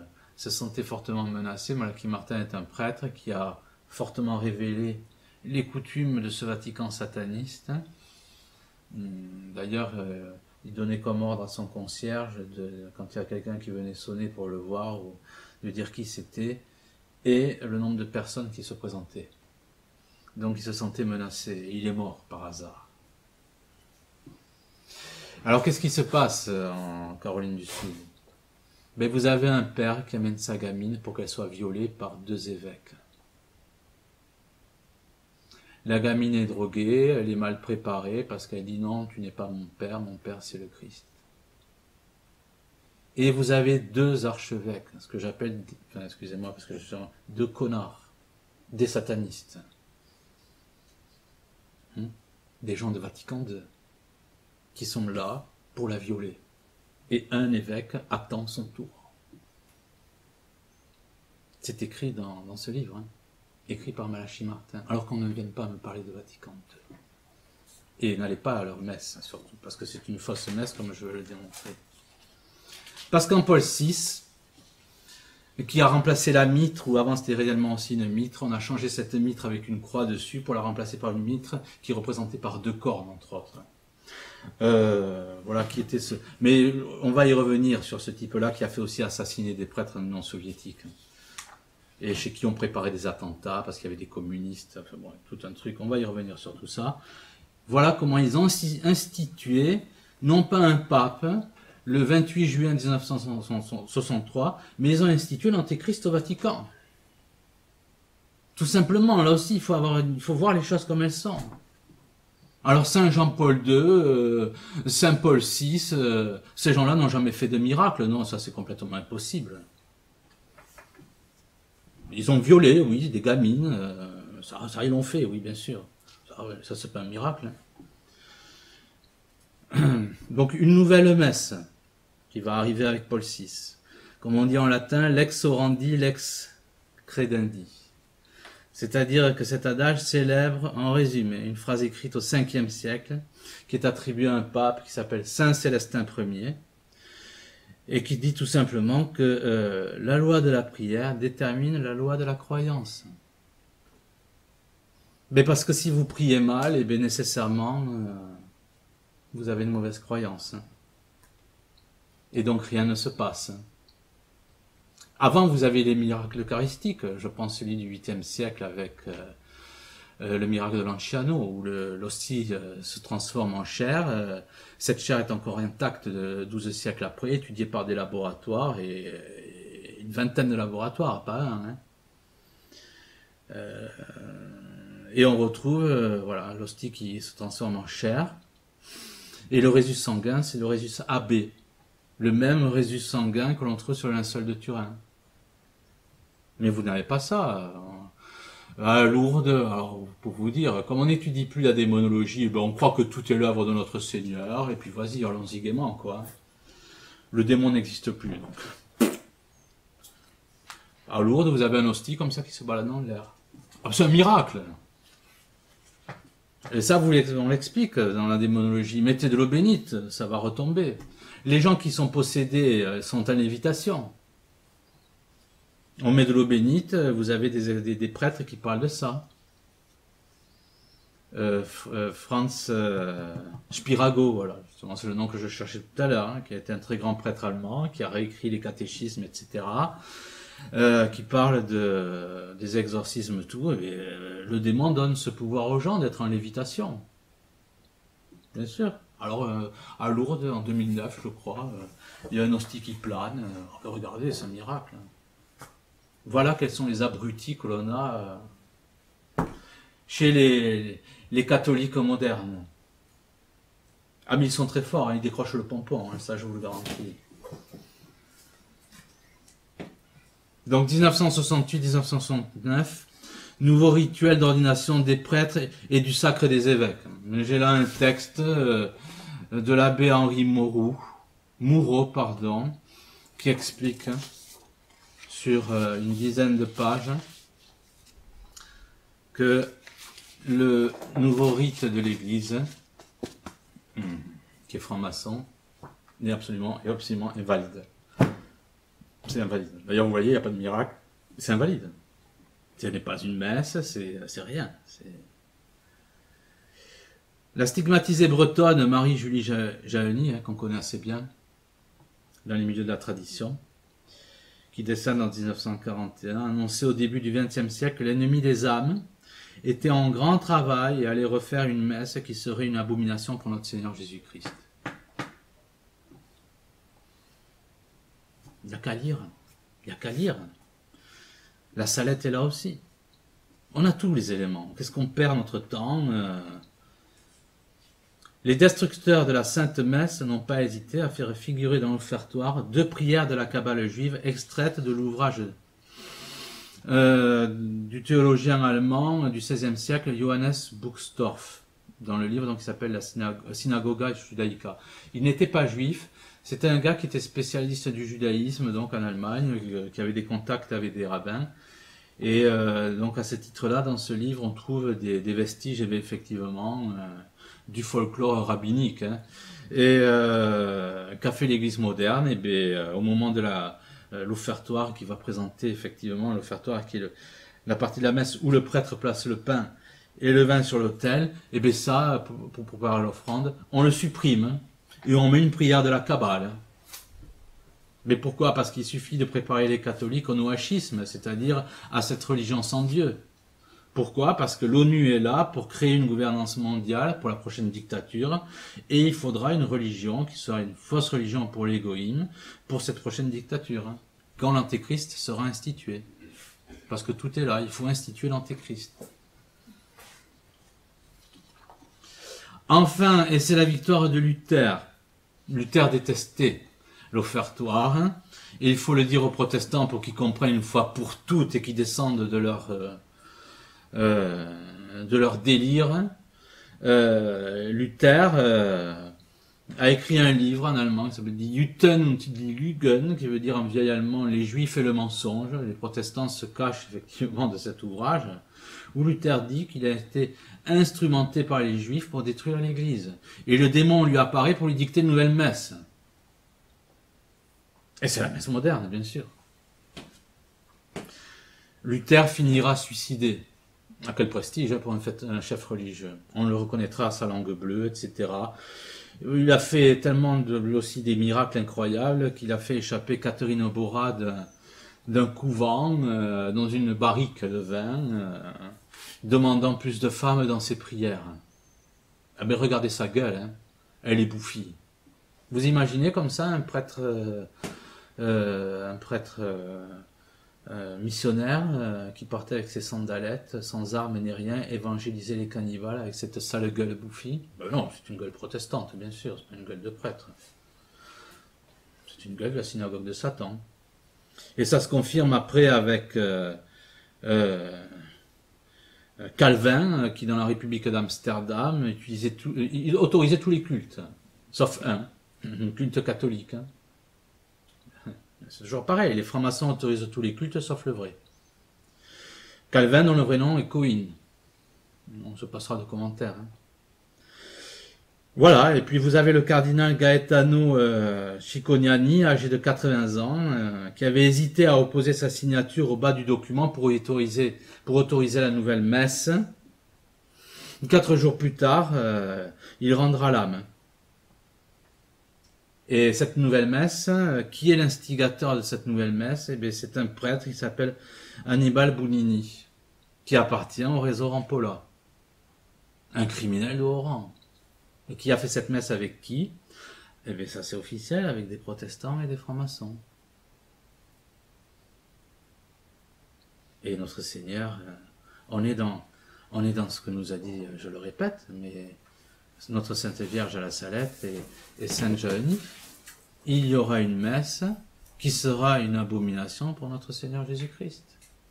se sentait fortement menacé. Malachi Martin est un prêtre qui a fortement révélé les coutumes de ce Vatican sataniste. D'ailleurs, euh, il donnait comme ordre à son concierge, de, quand il y a quelqu'un qui venait sonner pour le voir, ou de dire qui c'était, et le nombre de personnes qui se présentaient. Donc il se sentait menacé, et il est mort par hasard. Alors qu'est-ce qui se passe en Caroline du Sud? Ben, vous avez un père qui amène sa gamine pour qu'elle soit violée par deux évêques. La gamine est droguée, elle est mal préparée parce qu'elle dit non, tu n'es pas mon père, mon père c'est le Christ. Et vous avez deux archevêques, ce que j'appelle, enfin, excusez-moi parce que je suis deux connards, des satanistes, hum, des gens de Vatican deux, qui sont là pour la violer. Et un évêque attend son tour. C'est écrit dans, dans ce livre, hein, écrit par Malachi Martin, alors qu'on ne vienne pas me parler de Vatican deux. Et n'allez pas à leur messe, surtout, parce que c'est une fausse messe, comme je vais le démontrer. Parce qu'en Paul six, qui a remplacé la mitre, ou avant c'était réellement aussi une mitre, on a changé cette mitre avec une croix dessus pour la remplacer par une mitre qui est représentée par deux cornes, entre autres. Euh, voilà qui était ce. Mais on va y revenir sur ce type-là qui a fait aussi assassiner des prêtres non soviétiques et chez qui on préparait des attentats parce qu'il y avait des communistes, enfin bon, tout un truc. On va y revenir sur tout ça. Voilà comment ils ont institué, non pas un pape, le vingt-huit juin mille neuf cent soixante-trois, mais ils ont institué l'Antéchrist au Vatican. Tout simplement, là aussi, il faut avoir, il faut voir les choses comme elles sont. Alors Saint Jean-Paul deux, euh, Saint Paul six, euh, ces gens-là n'ont jamais fait de miracle. Non, ça c'est complètement impossible. Ils ont violé, oui, des gamines. Euh, ça, ça, ils l'ont fait, oui, bien sûr. Ça, ça c'est pas un miracle. Hein. Donc une nouvelle messe qui va arriver avec Paul six. Comme on dit en latin, lex orandi, lex credendi. C'est-à-dire que cet adage célèbre, en résumé, une phrase écrite au cinquième siècle, qui est attribuée à un pape qui s'appelle Saint Célestin Ier, et qui dit tout simplement que euh, la loi de la prière détermine la loi de la croyance. Mais parce que si vous priez mal, et bien nécessairement, euh, vous avez une mauvaise croyance. Et donc rien ne se passe. Avant, vous avez les miracles eucharistiques, je pense celui du huitième siècle avec euh, euh, le miracle de Lanciano, où l'hostie euh, se transforme en chair. Euh, cette chair est encore intacte de douze siècles après, étudiée par des laboratoires, et, et une vingtaine de laboratoires, pas un. Hein. Euh, et on retrouve euh, voilà, l'hostie qui se transforme en chair. Et le résus sanguin, c'est le résus A B, le même résus sanguin que l'on trouve sur le linceul de Turin. Mais vous n'avez pas ça. À Lourdes, alors pour vous dire, comme on n'étudie plus la démonologie, ben on croit que tout est l'œuvre de notre Seigneur, et puis vas-y, allons-y gaiement, quoi. Le démon n'existe plus, donc. À Lourdes, vous avez un hostie comme ça qui se balade dans l'air. Ah, c'est un miracle. Et ça, vous on l'explique dans la démonologie. Mettez de l'eau bénite, ça va retomber. Les gens qui sont possédés sont en lévitation. On met de l'eau bénite, vous avez des, des, des prêtres qui parlent de ça. Euh, euh, Franz euh, Spirago, voilà, justement, c'est le nom que je cherchais tout à l'heure, hein, qui a été un très grand prêtre allemand, qui a réécrit les catéchismes, et cetera, euh, qui parle de, des exorcismes, tout, et euh, le démon donne ce pouvoir aux gens d'être en lévitation. Bien sûr. Alors, euh, à Lourdes, en deux mille neuf, je crois, euh, il y a un hostie qui plane. Euh, regardez, c'est un miracle. Voilà quels sont les abrutis que l'on a euh, chez les, les catholiques modernes. Ah, mais ils sont très forts, hein, ils décrochent le pompon, hein, ça je vous le garantis. Donc, dix-neuf cent soixante-huit à dix-neuf cent soixante-neuf, nouveau rituel d'ordination des prêtres et du sacre des évêques. J'ai là un texte euh, de l'abbé Henri Moreau, Moureau, pardon, qui explique hein, sur euh, une dizaine de pages que le nouveau rite de l'Église, qui est franc-maçon, est absolument, est absolument invalide. c'est invalide. D'ailleurs, vous voyez, il n'y a pas de miracle, c'est invalide. Ce n'est pas une messe, c'est rien. La stigmatisée bretonne Marie-Julie Jahenny, hein, qu'on connaît assez bien dans les milieux de la tradition, qui décède en mille neuf cent quarante et un, annonçait au début du vingtième siècle que l'ennemi des âmes était en grand travail et allait refaire une messe qui serait une abomination pour notre Seigneur Jésus-Christ. Il n'y a qu'à lire, il n'y a qu'à lire. La Salette est là aussi. On a tous les éléments. Qu'est-ce qu'on perd notre temps? euh... Les destructeurs de la Sainte Messe n'ont pas hésité à faire figurer dans l'offertoire deux prières de la Kabbale juive extraites de l'ouvrage euh, du théologien allemand du seizième siècle Johannes Buxtorf, dans le livre donc, qui s'appelle la Synagoga Judaïca. Il n'était pas juif, c'était un gars qui était spécialiste du judaïsme donc en Allemagne, qui avait des contacts avec des rabbins. Et euh, donc à ce titre-là, dans ce livre, on trouve des, des vestiges, et bien, effectivement, euh, du folklore rabbinique. Hein. Et euh, qu'a fait l'Église moderne? Et bien, euh, au moment de la euh, l'offertoire qui va présenter effectivement l'offertoire, qui est le, la partie de la messe où le prêtre place le pain et le vin sur l'autel, et bien ça, pour, pour préparer l'offrande, on le supprime et on met une prière de la Kabbale. Mais pourquoi? Parce qu'il suffit de préparer les catholiques au noachisme, c'est-à-dire à cette religion sans Dieu. Pourquoi? Parce que l'ONU est là pour créer une gouvernance mondiale pour la prochaine dictature, et il faudra une religion qui sera une fausse religion pour l'égoïme pour cette prochaine dictature, hein, quand l'antéchrist sera institué. Parce que tout est là, il faut instituer l'antéchrist. Enfin, et c'est la victoire de Luther, Luther détestait l'offertoire, hein, et il faut le dire aux protestants pour qu'ils comprennent une fois pour toutes et qu'ils descendent de leur euh, euh, de leur délire. euh, Luther euh, a écrit un livre en allemand qui s'appelle Die Juden und die Lügen, qui veut dire en vieil allemand les juifs et le mensonge. Les protestants se cachent effectivement de cet ouvrage, où Luther dit qu'il a été instrumenté par les juifs pour détruire l'Église. Et le démon lui apparaît pour lui dicter une nouvelle messe. Et c'est la messe moderne, bien sûr. Luther finira suicidé. À quel prestige pour un, fait, un chef religieux. On le reconnaîtra à sa langue bleue, et cetera. Il a fait tellement de, lui aussi des miracles incroyables qu'il a fait échapper Catherine Bora d'un, d'un couvent euh, dans une barrique de vin, euh, demandant plus de femmes dans ses prières. Ah ben regardez sa gueule, hein. Elle est bouffie. Vous imaginez comme ça un prêtre... Euh, Euh, un prêtre euh, euh, missionnaire euh, qui partait avec ses sandalettes, sans armes ni rien, évangéliser les cannibales avec cette sale gueule bouffie? Ben non, c'est une gueule protestante, bien sûr, c'est pas une gueule de prêtre. C'est une gueule de la synagogue de Satan. Et ça se confirme après avec euh, euh, Calvin, qui dans la République d'Amsterdam utilisait tout, il autorisait tous les cultes, sauf un, un culte catholique. Hein. C'est toujours pareil, les francs-maçons autorisent tous les cultes sauf le vrai. Calvin, dont le vrai nom est Cohen. On se passera de commentaires. Hein. Voilà, et puis vous avez le cardinal Gaetano euh, Cicognani, âgé de quatre-vingts ans, euh, qui avait hésité à opposer sa signature au bas du document pour autoriser, pour autoriser la nouvelle messe. Quatre jours plus tard, euh, il rendra l'âme. Et cette nouvelle messe, qui est l'instigateur de cette nouvelle messe? Eh bien, c'est un prêtre qui s'appelle Annibale Bugnini, qui appartient au réseau Rampolla, un criminel de haut rang. Et qui a fait cette messe avec qui? Eh bien, ça c'est officiel, avec des protestants et des francs-maçons. Et notre Seigneur, on est dans, on est dans ce que nous a dit, je le répète, mais notre Sainte Vierge à la Salette et, et Sainte Jahenny, il y aura une messe qui sera une abomination pour notre Seigneur Jésus-Christ.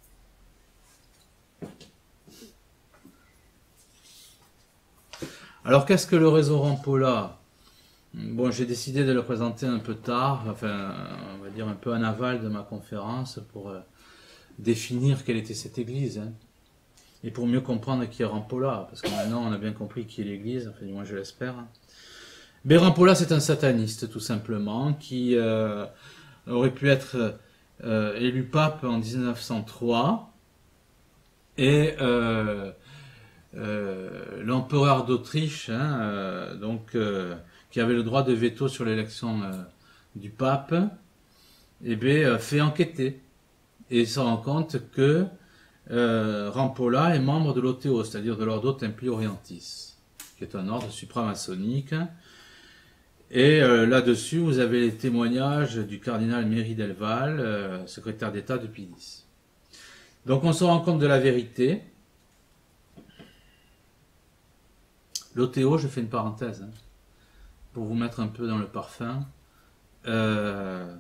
Alors qu'est-ce que le réseau Rampolla? Bon, j'ai décidé de le présenter un peu tard, enfin, on va dire un peu en aval de ma conférence pour euh, définir quelle était cette église. Hein. Et pour mieux comprendre qui est Rampolla, parce que maintenant on a bien compris qui est l'église, enfin du moins je l'espère. Mais Rampolla c'est un sataniste tout simplement, qui euh, aurait pu être euh, élu pape en mille neuf cent trois, et euh, euh, l'empereur d'Autriche, hein, euh, donc euh, qui avait le droit de veto sur l'élection euh, du pape, eh bien, fait enquêter. Et il se rend compte que euh, Rampolla est membre de l'O T O, c'est-à-dire de l'Ordo Templi Orientis, qui est un ordre supramaçonnique. Et euh, là-dessus, vous avez les témoignages du cardinal Méry Delval, euh, secrétaire d'État de Pie X. Donc on se rend compte de la vérité. L'O T O, je fais une parenthèse, hein, pour vous mettre un peu dans le parfum. Euh,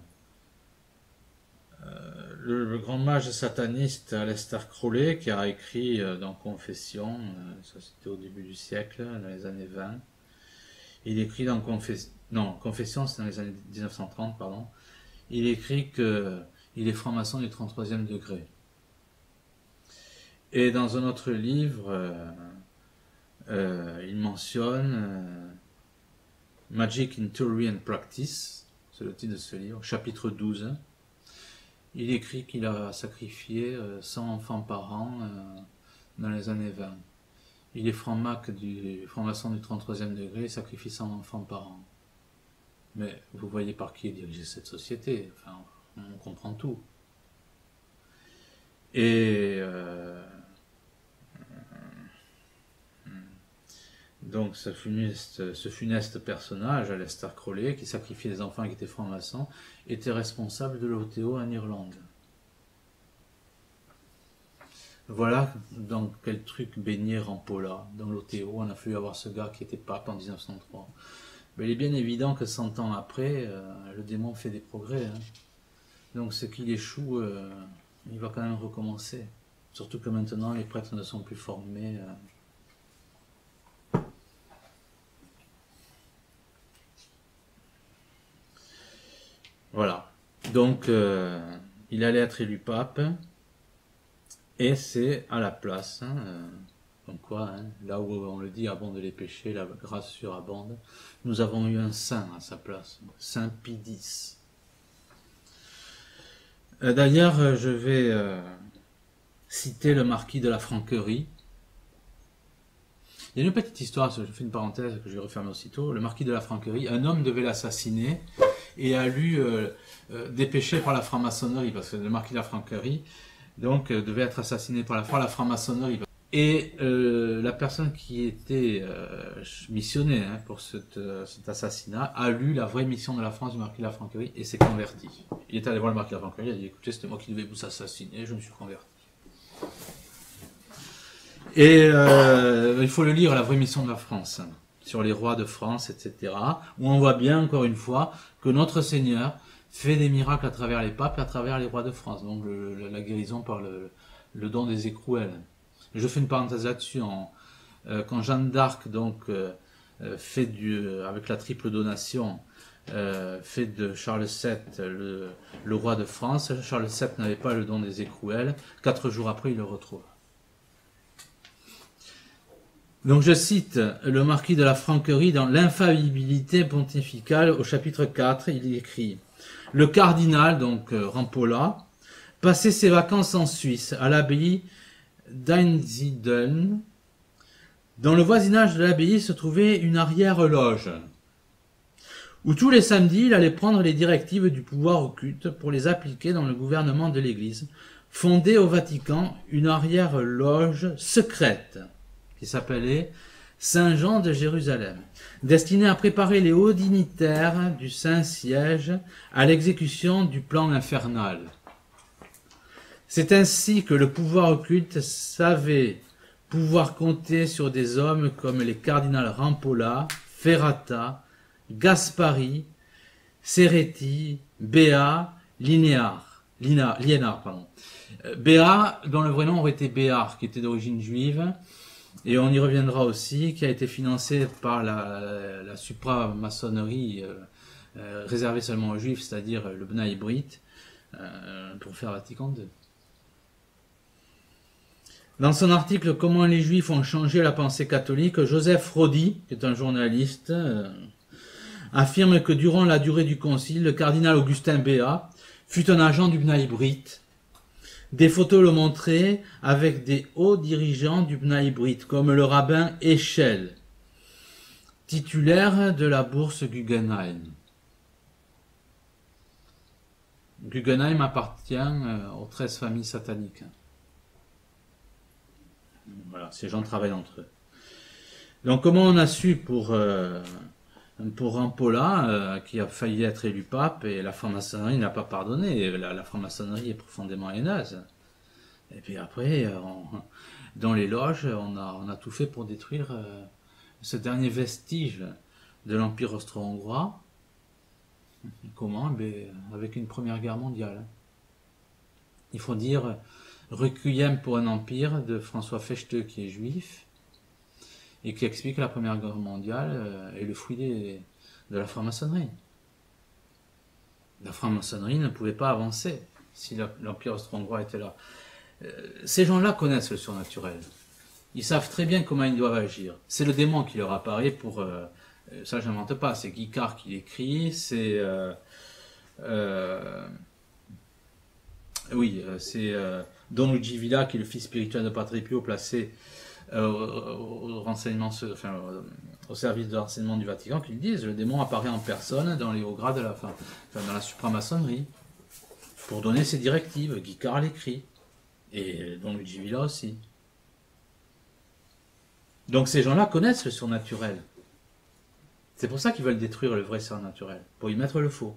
euh, le, le grand mage sataniste Aleister Crowley, qui a écrit euh, dans Confession, euh, ça c'était au début du siècle, dans les années vingt, il écrit dans Confession, non, Confession c'est dans les années mille neuf cent trente, pardon, il écrit que il est franc-maçon du trente-troisième degré. Et dans un autre livre, euh, euh, il mentionne euh, Magic in Theory and Practice, c'est le titre de ce livre, chapitre douze. Il écrit qu'il a sacrifié cent enfants par an euh, dans les années vingt. Il est franc-mac du franc-maçon du trente-troisième degré, il sacrifie cent enfants par an. Mais vous voyez par qui est dirigée cette société, enfin, on comprend tout. Et euh, donc ce funeste, ce funeste personnage, Aleister Crowley, qui sacrifiait des enfants qui étaient francs-maçons, était responsable de l'O T O en Irlande. Voilà dans quel truc baignait Rampolla. Dans l'O T O, on a fallu avoir ce gars qui était pape en mille neuf cent trois. Mais il est bien évident que cent ans après, euh, le démon fait des progrès. Hein. Donc ce qu'il échoue, euh, il va quand même recommencer. Surtout que maintenant, les prêtres ne sont plus formés. Euh. Voilà. Donc, euh, il allait être élu pape. Et c'est à la place. Hein, euh, comme quoi, hein, là où on le dit, abondent les péchés, la grâce surabonde. Nous avons eu un saint à sa place. Saint Pie X. Euh, D'ailleurs, je vais euh, citer le marquis de la Franquerie. Il y a une petite histoire, je fais une parenthèse que je vais refermer aussitôt. Le marquis de la Franquerie, un homme devait l'assassiner et a lu euh, euh, dépêché par la franc-maçonnerie, parce que le marquis de la Franquerie donc, euh, devait être assassiné par la, par la franc-maçonnerie. Et euh, la personne qui était euh, missionnée hein, pour cette, euh, cet assassinat a lu la vraie mission de la France du marquis de la Franquerie et s'est converti. Il est allé voir le marquis de la Franquerie, il a dit écoutez, c'était moi qui devais vous assassiner, je me suis converti. Et euh, il faut le lire, la vraie mission de la France, hein, sur les rois de France, et cetera. Où on voit bien, encore une fois, que notre Seigneur fait des miracles à travers les papes et à travers les rois de France. Donc le, la guérison par le, le don des écrouelles. Je fais une parenthèse là-dessus. Euh, quand Jeanne d'Arc donc euh, fait du, euh, avec la triple donation, euh, fait de Charles sept le, le roi de France. Charles sept n'avait pas le don des écrouelles. Quatre jours après, il le retrouve. Donc je cite le marquis de la Franquerie dans l'infaillibilité pontificale au chapitre quatre. Il écrit « Le cardinal, donc euh, Rampolla, passait ses vacances en Suisse, à l'abbaye d'Einsiedeln. Dans le voisinage de l'abbaye se trouvait une arrière-loge, où tous les samedis il allait prendre les directives du pouvoir occulte pour les appliquer dans le gouvernement de l'Église, fondée au Vatican une arrière-loge secrète, qui s'appelait Saint-Jean de Jérusalem, destinée à préparer les hauts dignitaires du Saint-Siège à l'exécution du plan infernal. C'est ainsi que le pouvoir occulte savait pouvoir compter sur des hommes comme les cardinals Rampolla, Ferrata, Gaspari, Serretti, Béat, Linéar, Lina, Liénard, pardon. Béat, dont le vrai nom aurait été Béard, qui était d'origine juive, et on y reviendra aussi, qui a été financé par la, la, la supramaçonnerie euh, euh, réservée seulement aux juifs, c'est-à-dire le B'nai B'rith, euh, pour faire Vatican deux. Dans son article « Comment les Juifs ont changé la pensée catholique », Joseph Rodi, qui est un journaliste, euh, affirme que durant la durée du concile, le cardinal Augustin Béat fut un agent du B'nai B'rith. Des photos le montraient avec des hauts dirigeants du B'nai B'rith, comme le rabbin Heschel, titulaire de la bourse Guggenheim. Guggenheim appartient aux treize familles sataniques. Voilà, ces gens travaillent entre eux. Donc comment on a su pour, euh, pour Rampolla, euh, qui a failli être élu pape, et la franc-maçonnerie n'a pas pardonné, la, la franc-maçonnerie est profondément haineuse. Et puis après, on, dans les loges, on a, on a tout fait pour détruire euh, ce dernier vestige de l'Empire austro-hongrois. Comment? Ben, avec une première guerre mondiale. Il faut dire Requiem pour un empire de François Fechteux, qui est juif, et qui explique que la première guerre mondiale euh, est le fruit des, de la franc-maçonnerie. La franc-maçonnerie ne pouvait pas avancer si l'Empire austro-hongrois était là. Euh, ces gens-là connaissent le surnaturel. Ils savent très bien comment ils doivent agir. C'est le démon qui leur apparaît pour... Euh, ça, je n'invente pas. C'est Guicard qui l'écrit. C'est... Euh, euh, oui, c'est euh, Don Luigi Villa, qui est le fils spirituel de Padre Pio, placé euh, au, au, renseignement, enfin, au service de renseignement du Vatican, qui le disent. Le démon apparaît en personne dans les hauts grades de la, enfin, dans la supramaçonnerie pour donner ses directives. Guicard l'écrit. Et Don Luigi Villa aussi. Donc ces gens-là connaissent le surnaturel. C'est pour ça qu'ils veulent détruire le vrai surnaturel, pour y mettre le faux.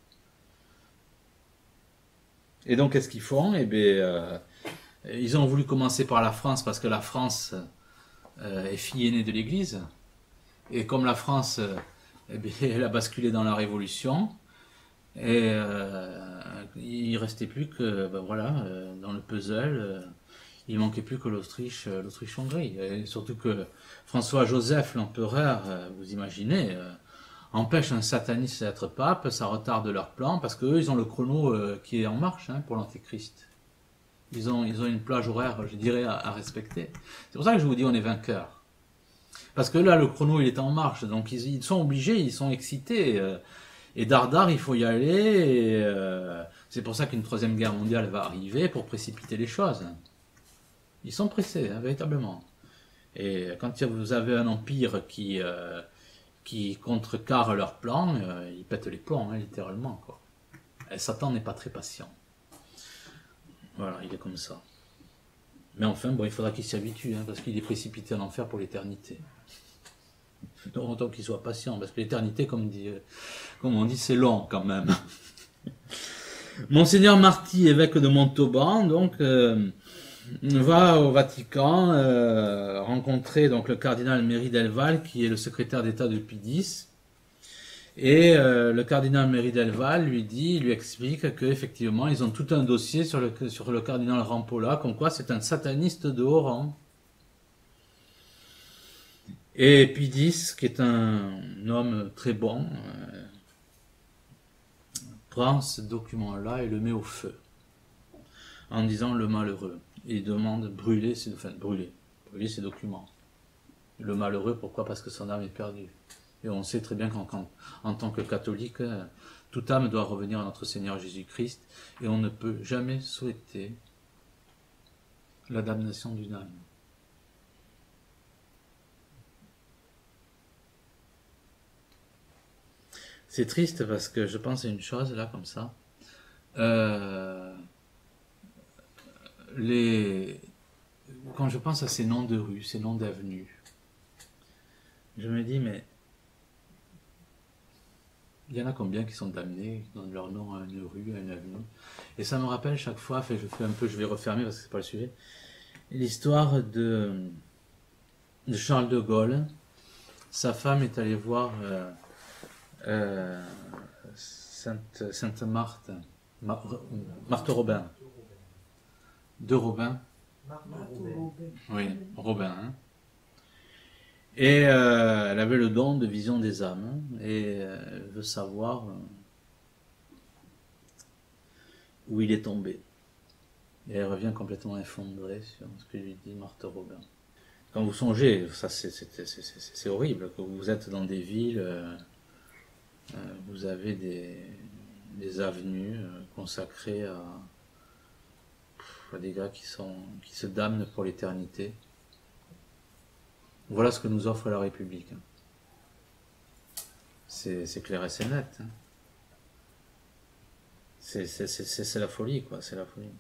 Et donc qu'est-ce qu'ils font? Eh bien, euh, ils ont voulu commencer par la France, parce que la France euh, est fille aînée de l'Église. Et comme la France, euh, eh bien, elle a basculé dans la Révolution, et euh, il ne restait plus que, ben voilà, euh, dans le puzzle... Euh, il ne manquait plus que l'Autriche, l'Autriche-Hongrie. Et surtout que François-Joseph, l'empereur, vous imaginez, empêche un sataniste d'être pape, ça retarde leur plan, parce qu'eux, ils ont le chrono qui est en marche hein, pour l'Antéchrist. Ils ont, ils ont une plage horaire, je dirais, à, à respecter. C'est pour ça que je vous dis, on est vainqueurs. Parce que là, le chrono, il est en marche, donc ils, ils sont obligés, ils sont excités. Et dardard, il faut y aller. Et, euh, c'est pour ça qu'une troisième guerre mondiale va arriver, pour précipiter les choses. Ils sont pressés, hein, véritablement. Et quand vous avez un empire qui, euh, qui contrecarre leur plan, euh, ils pètent les plombs, hein, littéralement, quoi. Et Satan n'est pas très patient. Voilà, il est comme ça. Mais enfin, bon, il faudra qu'il s'y habitue, hein, parce qu'il est précipité en enfer pour l'éternité. Donc, autant qu'il soit patient, parce que l'éternité, comme, dit, comme on dit, c'est long, quand même. Monseigneur Marty, évêque de Montauban, donc... Euh, va au Vatican euh, rencontrer donc le cardinal Méry Delval, qui est le secrétaire d'État de Pie X, et euh, le cardinal Méry Delval lui dit, lui explique qu'effectivement ils ont tout un dossier sur le, sur le cardinal Rampolla, comme quoi c'est un sataniste de haut rang. Et Pie X, qui est un homme très bon, euh, prend ce document-là et le met au feu, en disant le malheureux. Il demande de brûler, enfin, brûler, brûler ses documents. Le malheureux, pourquoi? Parce que son âme est perdue. Et on sait très bien qu'en en tant que catholique, toute âme doit revenir à notre Seigneur Jésus-Christ, et on ne peut jamais souhaiter la damnation d'une âme. C'est triste parce que je pense à une chose, là, comme ça. Euh... Les... Quand je pense à ces noms de rues, ces noms d'avenues, je me dis, mais il y en a combien qui sont damnés, qui donnent leur nom à une rue, à une avenue. Et ça me rappelle chaque fois, fait, je fais un peu, je vais refermer parce que c'est pas le sujet, l'histoire de, de Charles de Gaulle. Sa femme est allée voir euh, euh, Sainte, Sainte Marthe, Mar Marthe Robin. De Robin. Oui, Robin. Hein. Et euh, elle avait le don de vision des âmes. Hein, et euh, elle veut savoir euh, où il est tombé. Et elle revient complètement effondrée sur ce que lui dit Marthe Robin. Quand vous songez, ça c'est horrible, que vous êtes dans des villes, euh, euh, vous avez des, des avenues euh, consacrées à, à des gars qui, sont, qui se damnent pour l'éternité. Voilà ce que nous offre la République. C'est clair et c'est net. Hein. C'est la folie, quoi. C'est la folie.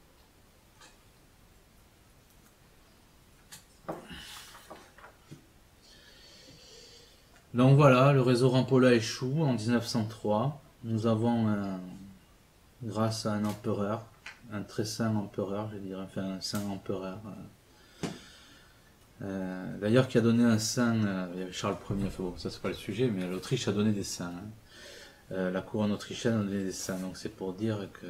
Donc voilà, le réseau Rampolla échoue en mille neuf cent trois. Nous avons, un, grâce à un empereur, un très saint empereur, je dirais, enfin un saint empereur. Euh, euh, D'ailleurs, qui a donné un saint, euh, il y avait Charles Ier, enfin bon, ça c'est pas le sujet, mais l'Autriche a donné des saints. Hein. Euh, la couronne autrichienne a donné des saints, donc c'est pour dire que.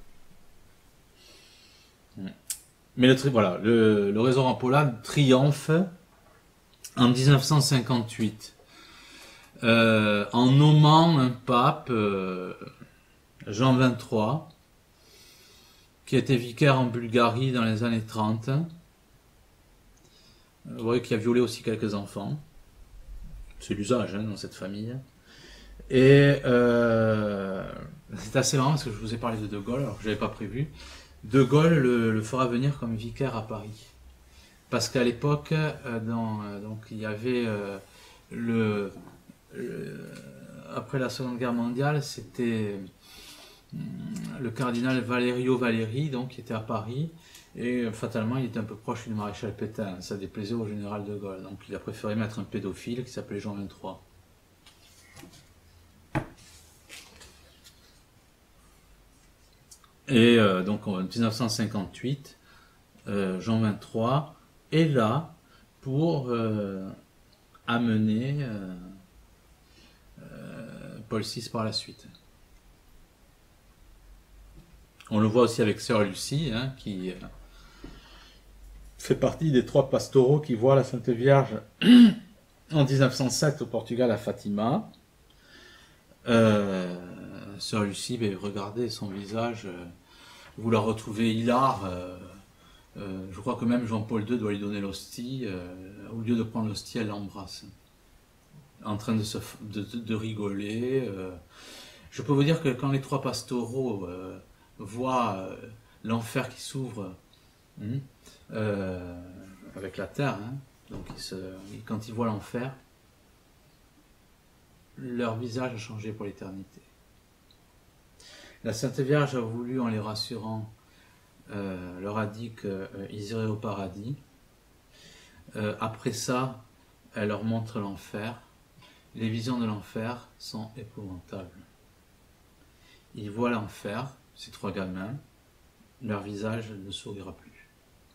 Mais le, voilà, le, le réseau Rampolla triomphe en mille neuf cent cinquante-huit. Euh, en nommant un pape, euh, Jean vingt-trois, qui était vicaire en Bulgarie dans les années trente. Vous voyez qu'il a violé aussi quelques enfants. C'est l'usage hein, dans cette famille. Et euh, c'est assez marrant parce que je vous ai parlé de De Gaulle, alors que je n'avais pas prévu. De Gaulle le, le fera venir comme vicaire à Paris. Parce qu'à l'époque, euh, dans, euh, donc il y avait euh, le... Le, après la Seconde Guerre mondiale, c'était le cardinal Valerio Valéry, donc, qui était à Paris, et fatalement, il était un peu proche du maréchal Pétain. Ça déplaisait au général de Gaulle, donc il a préféré mettre un pédophile qui s'appelait Jean vingt-trois. Et euh, donc en mille neuf cent cinquante-huit, euh, Jean vingt-trois est là pour euh, amener euh, Paul six par la suite. On le voit aussi avec Sœur Lucie, hein, qui euh, fait partie des trois pastoraux qui voient la Sainte Vierge en mille neuf cent sept au Portugal à Fatima. Euh, Sœur Lucie, ben, regardez son visage, euh, vous la retrouvez hilar. Euh, euh, je crois que même Jean-Paul deux doit lui donner l'hostie. Euh, au lieu de prendre l'hostie, elle l'embrasse. En train de, se, de, de rigoler. Euh. Je peux vous dire que quand les trois pastoraux euh, voient euh, l'enfer qui s'ouvre hein, euh, avec la terre, hein, donc ils se, quand ils voient l'enfer, leur visage a changé pour l'éternité. La Sainte Vierge a voulu, en les rassurant, euh, leur a dit qu'ils euh, iraient au paradis. Euh, après ça, elle leur montre l'enfer. Les visions de l'enfer sont épouvantables. Ils voient l'enfer, ces trois gamins, leur visage ne sourira plus.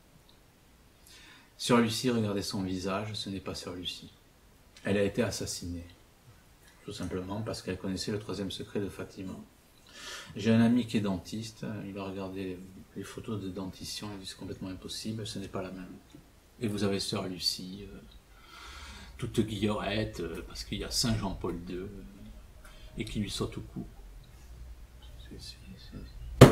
Sœur Lucie, regardez son visage, ce n'est pas Sœur Lucie. Elle a été assassinée, tout simplement parce qu'elle connaissait le troisième secret de Fatima. J'ai un ami qui est dentiste, il a regardé les photos de dentition, il dit c'est complètement impossible, ce n'est pas la même. Et vous avez Sœur Lucie, euh, toute guillerette, euh, parce qu'il y a Saint Jean-Paul deux, euh, et qui lui saute au cou. C'est, c'est, c'est...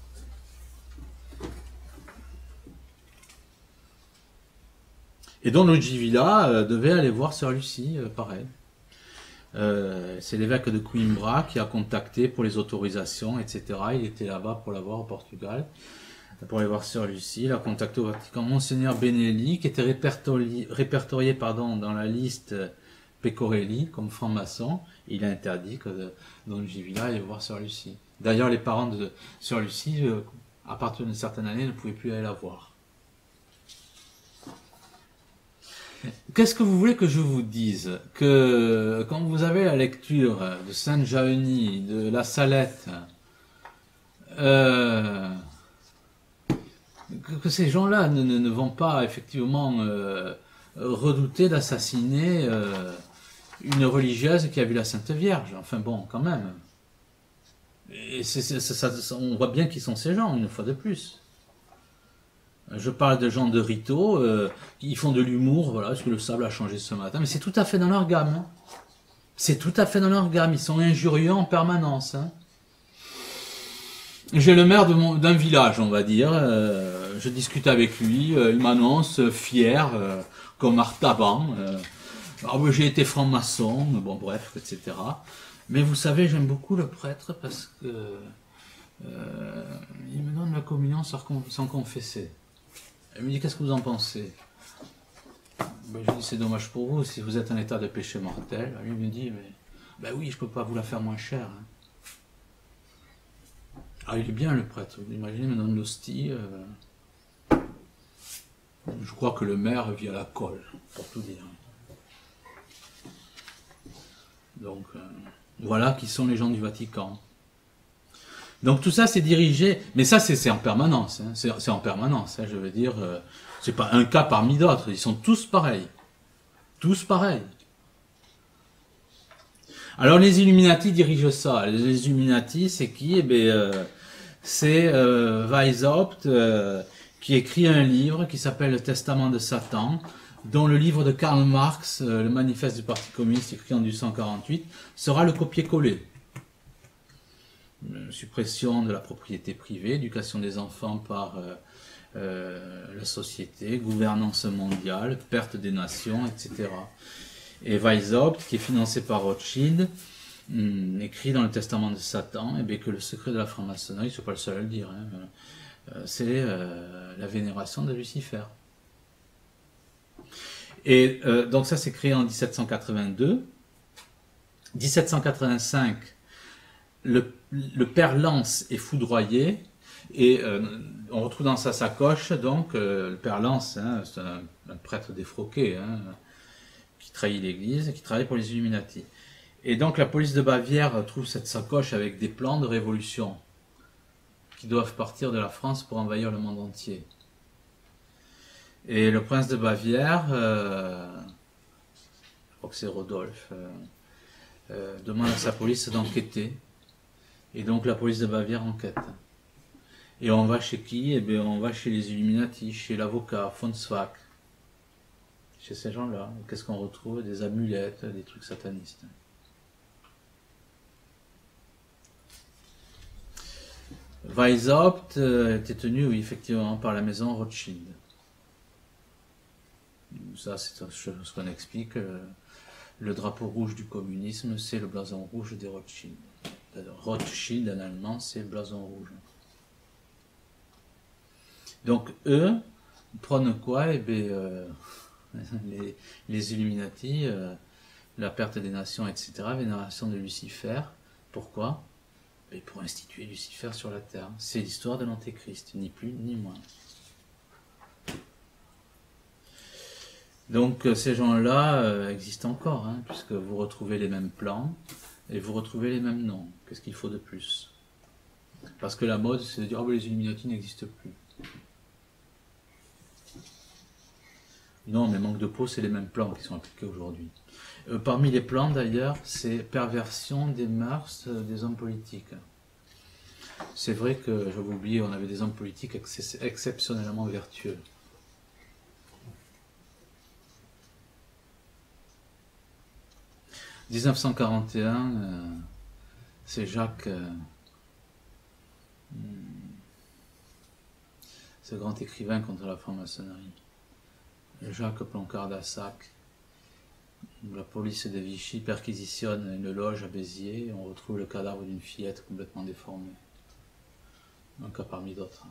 Et donc Ludgivila euh, devait aller voir Sœur Lucie, euh, pareil. Euh, c'est l'évêque de Coimbra qui a contacté pour les autorisations, et cetera. Il était là-bas pour la voir au Portugal, pour aller voir Sœur Lucie. Il a contacté au Vatican Monseigneur Benelli, qui était répertorié, répertorié pardon, dans la liste Pecorelli, comme franc-maçon. Il a interdit que Don Ludgivila aille voir Sœur Lucie. D'ailleurs, les parents de Sœur Lucie, euh, à partir d'une certaine année, ne pouvaient plus aller la voir. Qu'est-ce que vous voulez que je vous dise? Que quand vous avez la lecture de Sainte Jaénie, de la Salette, euh, que, que ces gens-là ne, ne, ne vont pas effectivement euh, redouter d'assassiner euh, une religieuse qui a vu la Sainte Vierge. Enfin bon, quand même. Et c'est, c'est, ça, ça, on voit bien qui sont ces gens, une fois de plus. Je parle de gens de rito, euh, qui font de l'humour, voilà, parce que le sable a changé ce matin, mais c'est tout à fait dans leur gamme. Hein. C'est tout à fait dans leur gamme, ils sont injurieux en permanence. Hein. J'ai le maire de mon, d'un village, on va dire, euh, je discute avec lui, euh, il m'annonce euh, fier, euh, comme Artaban, euh, ah, j'ai été franc-maçon, bon bref, et cetera. Mais vous savez, j'aime beaucoup le prêtre parce que euh, il me donne la communion sans, sans confesser. Il me dit, qu'est-ce que vous en pensez? Ben, je lui dis, c'est dommage pour vous, si vous êtes en état de péché mortel. Lui me dit, mais ben oui, je peux pas vous la faire moins chère. Hein. Ah, il est bien le prêtre, vous imaginez, il me donne l'hostie. Euh... Je crois que le maire vit à la colle, pour tout dire. Donc, euh, voilà qui sont les gens du Vatican. Donc tout ça c'est dirigé, mais ça c'est en permanence, hein, c'est en permanence, hein, je veux dire, euh, c'est pas un cas parmi d'autres, ils sont tous pareils. Tous pareils. Alors les Illuminati dirigent ça. Les Illuminati, c'est qui? Eh bien, euh, c'est euh, Weishaupt euh, qui écrit un livre qui s'appelle Le Testament de Satan, dont le livre de Karl Marx, euh, le manifeste du Parti communiste, écrit en mille huit cent quarante-huit, sera le copier-coller. Suppression de la propriété privée, éducation des enfants par euh, euh, la société, gouvernance mondiale, perte des nations, et cetera. Et Weishaupt, qui est financé par Rothschild, hum, écrit dans le Testament de Satan, eh bien, que le secret de la franc-maçonnerie, je ne suis pas le seul à le dire, hein, euh, c'est euh, la vénération de Lucifer. Et euh, donc ça c'est créé en mille sept cent quatre-vingt-deux. mille sept cent quatre-vingt-cinq, le, le père Lance est foudroyé, et euh, on retrouve dans sa sacoche, donc, euh, le père Lance, hein, c'est un, un prêtre défroqué, hein, qui trahit l'Église, qui travaille pour les Illuminati. Et donc la police de Bavière trouve cette sacoche avec des plans de révolution qui doivent partir de la France pour envahir le monde entier. Et le prince de Bavière, euh, je crois que c'est Rodolphe, euh, euh, demande à sa police d'enquêter. Et donc la police de Bavière enquête. Et on va chez qui? Eh bien, on va chez les Illuminati, chez l'avocat von Zweig. Chez ces gens-là. Qu'est-ce qu'on retrouve? Des amulettes, des trucs satanistes. Weishaupt euh, était tenu, oui, effectivement, par la maison Rothschild. Ça, c'est ce qu'on explique. Euh, le drapeau rouge du communisme, c'est le blason rouge des Rothschild. Rothschild en allemand, c'est le blason rouge. Donc eux prônent quoi? Eh bien, euh, les, les Illuminati, euh, la perte des nations, et cetera, vénération de Lucifer. Pourquoi? Et pour instituer Lucifer sur la terre. C'est l'histoire de l'Antéchrist, ni plus ni moins. Donc ces gens-là euh, existent encore, hein, puisque vous retrouvez les mêmes plans et vous retrouvez les mêmes noms. Qu'est-ce qu'il faut de plus? Parce que la mode, c'est de dire oh, ben, les Illuminati n'existent plus. Non, mais manque de peau, c'est les mêmes plans qui sont appliqués aujourd'hui. Euh, parmi les plans, d'ailleurs, c'est perversion des mœurs euh, des hommes politiques. C'est vrai que, j'avais oublié, on avait des hommes politiques ex exceptionnellement vertueux. mille neuf cent quarante et un, euh, c'est Jacques, euh, ce grand écrivain contre la franc-maçonnerie. Jacques Ploncard d'Assac, où la police de Vichy perquisitionne une loge à Béziers et on retrouve le cadavre d'une fillette complètement déformée. Un cas parmi d'autres.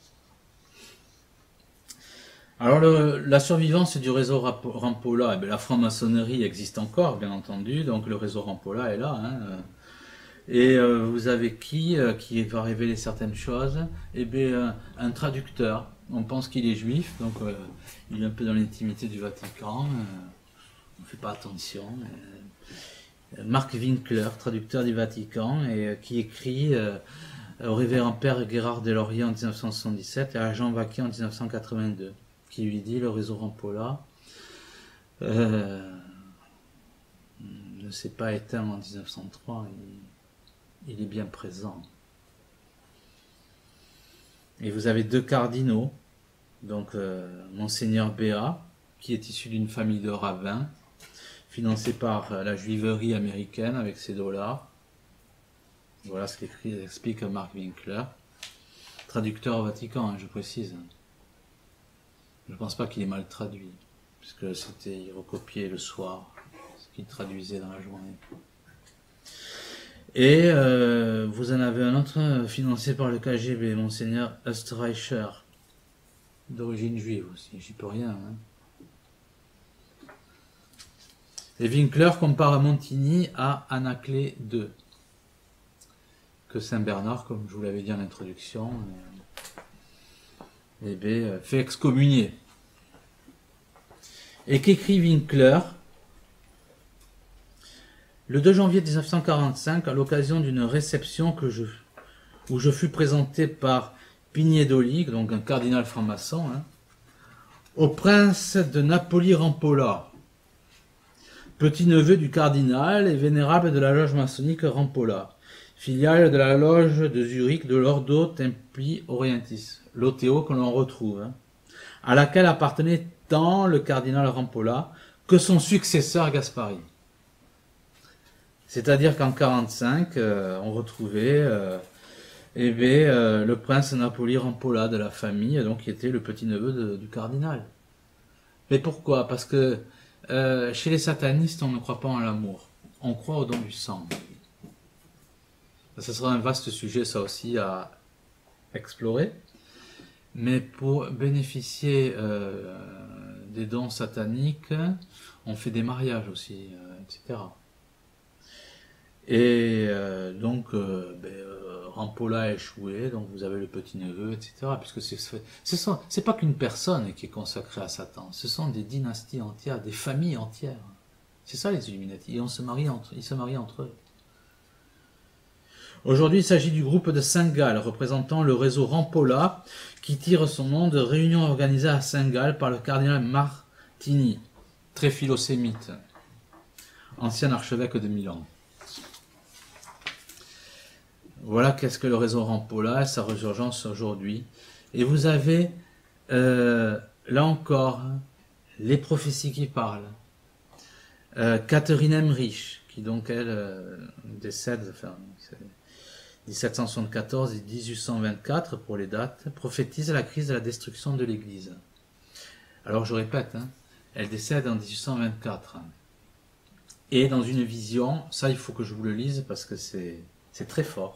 Alors le, la survivance du réseau Rampolla, eh bien, la franc-maçonnerie existe encore, bien entendu, donc le réseau Rampolla est là. Hein, et euh, vous avez qui euh, qui va révéler certaines choses? Eh bien, euh, un traducteur. On pense qu'il est juif, donc euh, il est un peu dans l'intimité du Vatican. Euh, on ne fait pas attention. Euh, Marc Winkler, traducteur du Vatican, et euh, qui écrit euh, au révérend père Gérard Deslauriers en mille neuf cent soixante-dix-sept et à Jean Vaquet en mille neuf cent quatre-vingt-deux. Qui lui dit le réseau Rampolla euh, ne s'est pas éteint en mille neuf cent trois, il, il est bien présent. Et vous avez deux cardinaux, donc euh, Monseigneur Béat, qui est issu d'une famille de rabbins, financée par la juiverie américaine avec ses dollars. Voilà ce qu'explique Marc Winkler, traducteur au Vatican, hein, je précise. Je ne pense pas qu'il est mal traduit, puisque c'était, il recopiait le soir ce qu'il traduisait dans la journée. Et euh, vous en avez un autre euh, financé par le K G B, Monseigneur Österreicher, d'origine juive aussi, j'y peux rien. Hein. Et Winkler compare Montigny à Anaclet deux, que Saint Bernard, comme je vous l'avais dit en introduction, euh, eh bien, fait excommunier. Et qu'écrit Winkler le deux janvier mille neuf cent quarante-cinq, à l'occasion d'une réception que je, où je fus présenté par Pignedoli, donc un cardinal franc-maçon, hein, au prince de Napoli-Rampolla, petit-neveu du cardinal et vénérable de la loge maçonnique Rampolla, filiale de la loge de Zurich de l'Ordo Templi Orientis, l'O T O que l'on retrouve, hein, à laquelle appartenait tant le cardinal Rampolla que son successeur Gaspari. C'est-à-dire qu'en quarante-cinq, euh, on retrouvait euh, eh bien, euh, le prince Napoli Rampolla de la famille, donc qui était le petit-neveu du cardinal. Mais pourquoi? Parce que euh, chez les satanistes, on ne croit pas en l'amour. On croit au don du sang. Ce sera un vaste sujet, ça aussi, à explorer. Mais pour bénéficier euh, des dons sataniques, on fait des mariages aussi, euh, et cetera. Et euh, donc, euh, ben, euh, Rampolla a échoué, donc vous avez le petit-neveu, et cetera. Puisque c'est c'est c'est pas qu'une personne qui est consacrée à Satan, ce sont des dynasties entières, des familles entières. C'est ça les Illuminati. Et on se marie entre, ils se marient entre eux. Aujourd'hui, il s'agit du groupe de Saint-Gall, représentant le réseau Rampolla, qui tire son nom de réunion organisée à Saint-Gall par le cardinal Martini, très philosémite, ancien archevêque de Milan. Voilà qu'est-ce que le réseau Rampolla et sa résurgence aujourd'hui. Et vous avez, euh, là encore, les prophéties qui parlent. Euh, Catherine Emmerich, qui donc elle euh, décède, enfin, dix-sept cent soixante-quatorze et dix-huit cent vingt-quatre pour les dates, prophétise la crise de la destruction de l'Église. Alors je répète, hein, elle décède en dix-huit cent vingt-quatre. Et dans une vision, ça il faut que je vous le lise parce que c'est c'est très fort.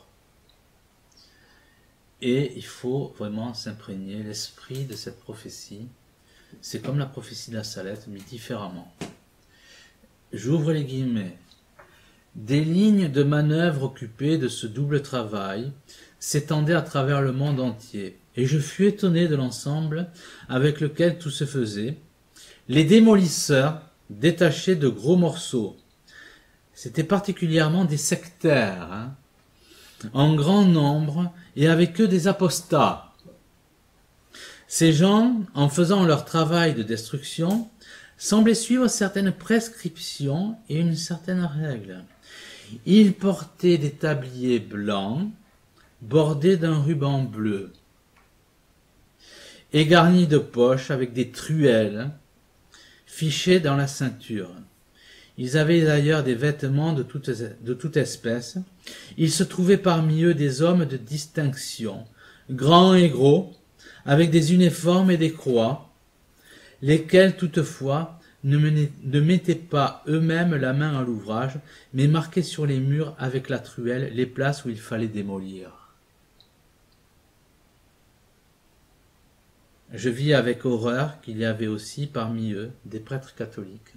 Et il faut vraiment s'imprégner l'esprit de cette prophétie. C'est comme la prophétie de la Salette, mais différemment. J'ouvre les guillemets. Des lignes de manœuvre occupées de ce double travail s'étendaient à travers le monde entier, et je fus étonné de l'ensemble avec lequel tout se faisait. Les démolisseurs détachaient de gros morceaux. C'était particulièrement des sectaires, hein, en grand nombre, et avec eux des apostats. Ces gens, en faisant leur travail de destruction, semblaient suivre certaines prescriptions et une certaine règle. Ils portaient des tabliers blancs, bordés d'un ruban bleu, et garnis de poches avec des truelles fichées dans la ceinture. Ils avaient d'ailleurs des vêtements de toute, de toute espèce. Il se trouvait parmi eux des hommes de distinction, grands et gros, avec des uniformes et des croix, lesquels toutefois ne, menaient, ne mettaient pas eux-mêmes la main à l'ouvrage, mais marquaient sur les murs avec la truelle les places où il fallait démolir. Je vis avec horreur qu'il y avait aussi parmi eux des prêtres catholiques.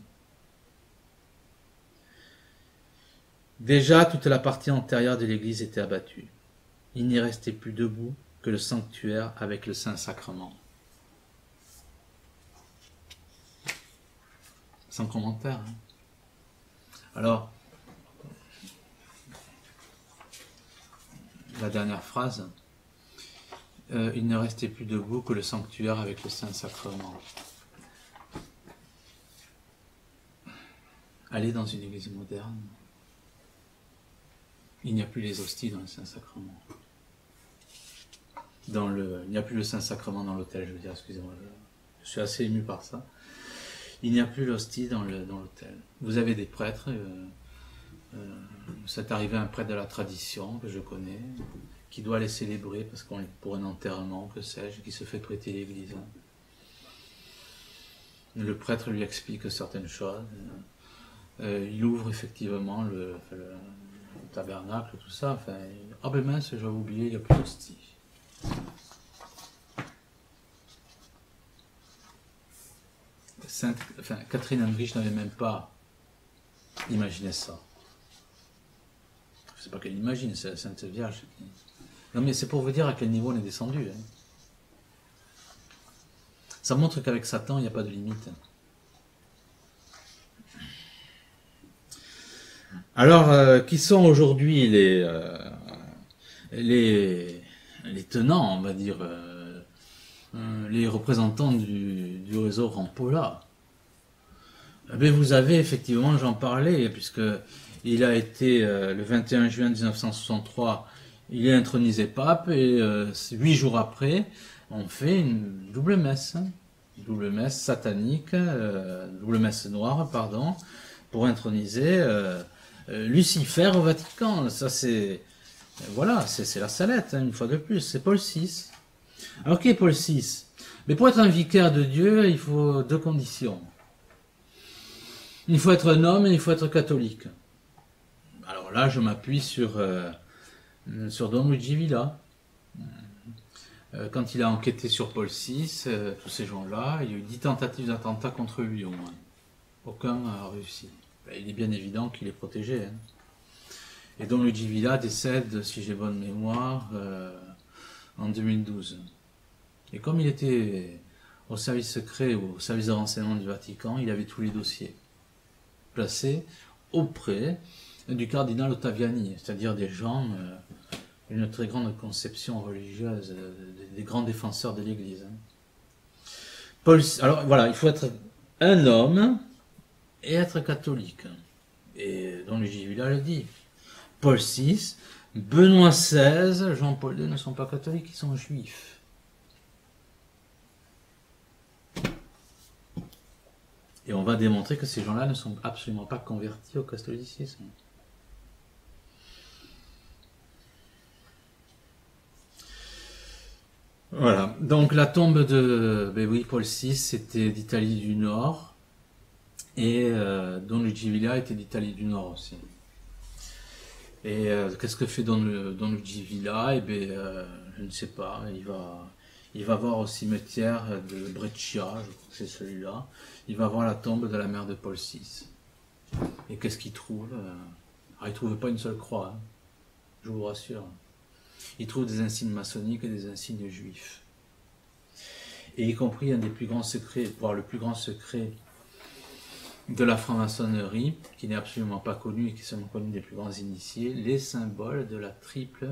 Déjà, toute la partie antérieure de l'église était abattue. Il n'y restait plus debout que le sanctuaire avec le Saint-Sacrement. Sans commentaire. Hein. Alors, la dernière phrase. Euh, il ne restait plus debout que le sanctuaire avec le Saint-Sacrement. Allez dans une église moderne. Il n'y a plus les hosties dans le Saint-Sacrement. Dans le, il n'y a plus le Saint-Sacrement dans l'autel, je veux dire, excusez-moi. Je, je suis assez ému par ça. Il n'y a plus l'hostie dans le, dans l'autel. Vous avez des prêtres. Euh, euh, c'est arrivé à un prêtre de la tradition que je connais, qui doit les célébrer parce qu'on pour un enterrement, que sais-je, qui se fait prêter l'église. Le prêtre lui explique certaines choses. Euh, il ouvre effectivement le, le tabernacle, tout ça. Enfin, ah ben mince, j'avais oublié, il n'y a plus d'hostie. Sainte, enfin, Catherine Heinrich n'avait même pas imaginé ça. Je sais pas qu'elle imagine, c'est la Sainte Vierge. Non mais c'est pour vous dire à quel niveau on est descendu. Hein. Ça montre qu'avec Satan, il n'y a pas de limite. Alors, euh, qui sont aujourd'hui les, euh, les, les tenants, on va dire, euh, euh, les représentants du, du réseau Rampolla? Eh bien, vous avez effectivement, j'en parlais, puisque il a été, euh, le vingt et un juin mille neuf cent soixante-trois, il est intronisé pape, et euh, huit jours après, on fait une double messe, une double messe satanique, euh, double messe noire, pardon, pour introniser euh, euh, Lucifer au Vatican. Ça c'est, voilà, c'est la salette, hein, une fois de plus, c'est Paul six. Alors qui est Paul six? Mais pour être un vicaire de Dieu, il faut deux conditions. Il faut être un homme et il faut être catholique. Alors là, je m'appuie sur, euh, sur Don Luigi Villa. Euh, quand il a enquêté sur Paul six, euh, tous ces gens-là, il y a eu dix tentatives d'attentat contre lui au moins. Aucun n'a réussi. Ben, il est bien évident qu'il est protégé. Hein. Et Don Luigi Villa décède, si j'ai bonne mémoire, euh, en deux mille douze. Et comme il était au service secret, au service de renseignement du Vatican, il avait tous les dossiers placés auprès du cardinal Ottaviani, c'est-à-dire des gens, euh, une très grande conception religieuse, euh, des, des grands défenseurs de l'Église. Hein. Paul, alors voilà, il faut être un homme et être catholique. Et Don Luigi Villa le dit. Paul six, Benoît seize, Jean-Paul deux ne sont pas catholiques, ils sont juifs. Et on va démontrer que ces gens-là ne sont absolument pas convertis au catholicisme. Voilà, donc la tombe de ben oui, Paul six, c'était d'Italie du Nord, et euh, Don Luigi Villa était d'Italie du Nord aussi. Et euh, qu'est-ce que fait Don, Don Luigi Villa? Eh bien, euh, je ne sais pas, il va, il va voir au cimetière de Breccia, je crois que c'est celui-là, il va voir la tombe de la mère de Paul six. Et qu'est-ce qu'il trouve? Alors, il ne trouve pas une seule croix, hein, je vous rassure. Il trouve des insignes maçonniques et des insignes juifs. Et y compris un des plus grands secrets, voire le plus grand secret de la franc-maçonnerie, qui n'est absolument pas connu et qui est seulement connu des plus grands initiés, les symboles de la triple,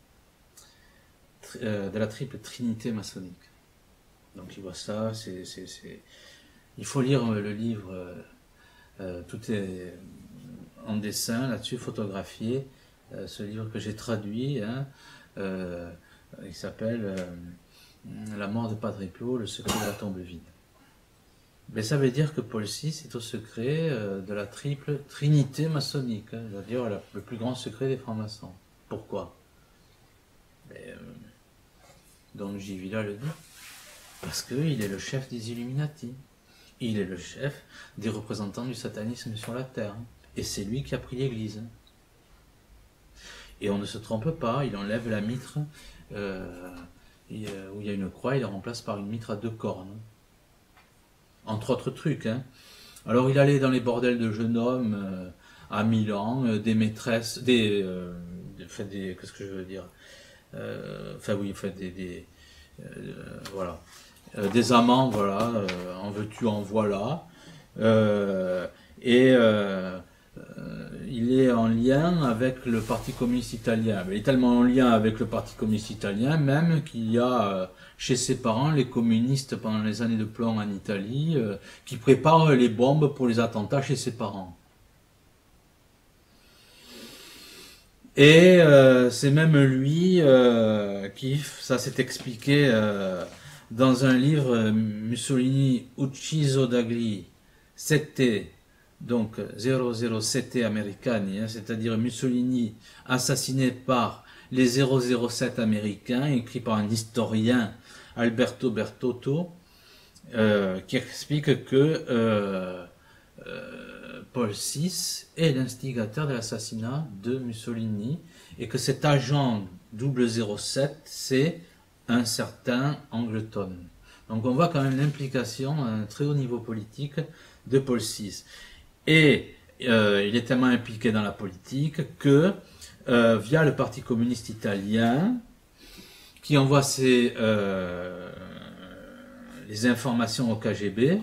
euh, de la triple trinité maçonnique. Donc il voit ça, c'est, c'est, c'est... il faut lire le livre, euh, euh, tout est en dessin là-dessus, photographié, euh, ce livre que j'ai traduit, hein, euh, il s'appelle euh, La mort de Padre Pio, le secret de la tombe vide. Mais ça veut dire que Paul six est au secret euh, de la triple trinité maçonnique, hein, c'est-à-dire la, le plus grand secret des francs-maçons. Pourquoi? Mais, euh, Don Luigi Villa le dit. Parce qu'il est le chef des Illuminati. Il est le chef des représentants du satanisme sur la terre. Et c'est lui qui a pris l'Église. Et on ne se trompe pas, il enlève la mitre euh, et, euh, où il y a une croix, il la remplace par une mitre à deux cornes. Entre autres trucs. Hein. Alors il allait dans les bordels de jeunes hommes euh, à Milan, euh, des maîtresses, des, euh, des, des qu'est-ce que je veux dire, euh, enfin oui, enfin des, des euh, voilà, euh, des amants, voilà, euh, en veux-tu, en voilà, euh, et euh, euh, il est en lien avec le Parti communiste italien. Il est tellement en lien avec le Parti communiste italien même qu'il y a euh, chez ses parents les communistes pendant les années de plomb en Italie euh, qui préparent les bombes pour les attentats chez ses parents. Et euh, c'est même lui euh, qui, ça s'est expliqué euh, dans un livre, Mussolini Ucciso dagli Sette, donc zéro zéro sept americani, hein, c'est-à-dire Mussolini assassiné par les zéro zéro sept américains, écrit par un historien, Alberto Bertotto, euh, qui explique que euh, euh, Paul six est l'instigateur de l'assassinat de Mussolini et que cet agent double zéro sept, c'est un certain Angleton. Donc on voit quand même l'implication à un très haut niveau politique de Paul six. Et euh, il est tellement impliqué dans la politique que, euh, via le Parti communiste italien, qui envoie ses, euh, les informations au K G B,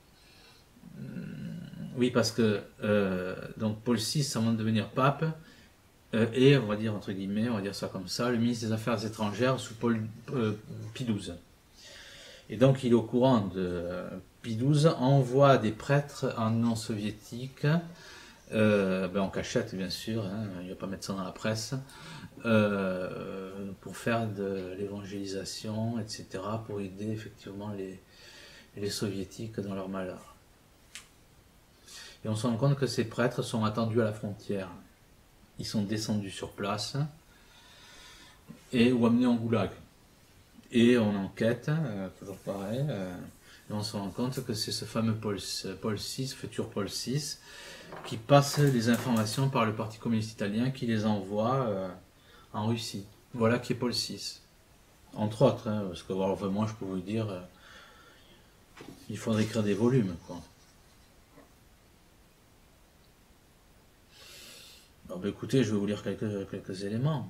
oui, parce que euh, donc Paul six, avant de devenir pape, euh, et, on va dire entre guillemets, on va dire ça comme ça, le ministre des Affaires étrangères sous Paul euh, Pie douze. Et donc il est au courant de euh, Pie douze, envoie des prêtres en Union soviétique, euh, ben en cachette bien sûr, hein, il ne va pas mettre ça dans la presse, euh, pour faire de l'évangélisation, et cetera, pour aider effectivement les, les soviétiques dans leur malheur. Et on se rend compte que ces prêtres sont attendus à la frontière. Ils sont descendus sur place et ou amenés en goulag. Et on enquête, euh, toujours pareil, euh, et on se rend compte que c'est ce fameux Paul, Paul six, futur Paul six, qui passe les informations par le Parti communiste italien qui les envoie euh, en Russie. Voilà qui est Paul six. Entre autres, hein, parce que alors, moi je peux vous dire, euh, il faudrait écrire des volumes, quoi. Alors, bah, écoutez, je vais vous lire quelques, quelques éléments.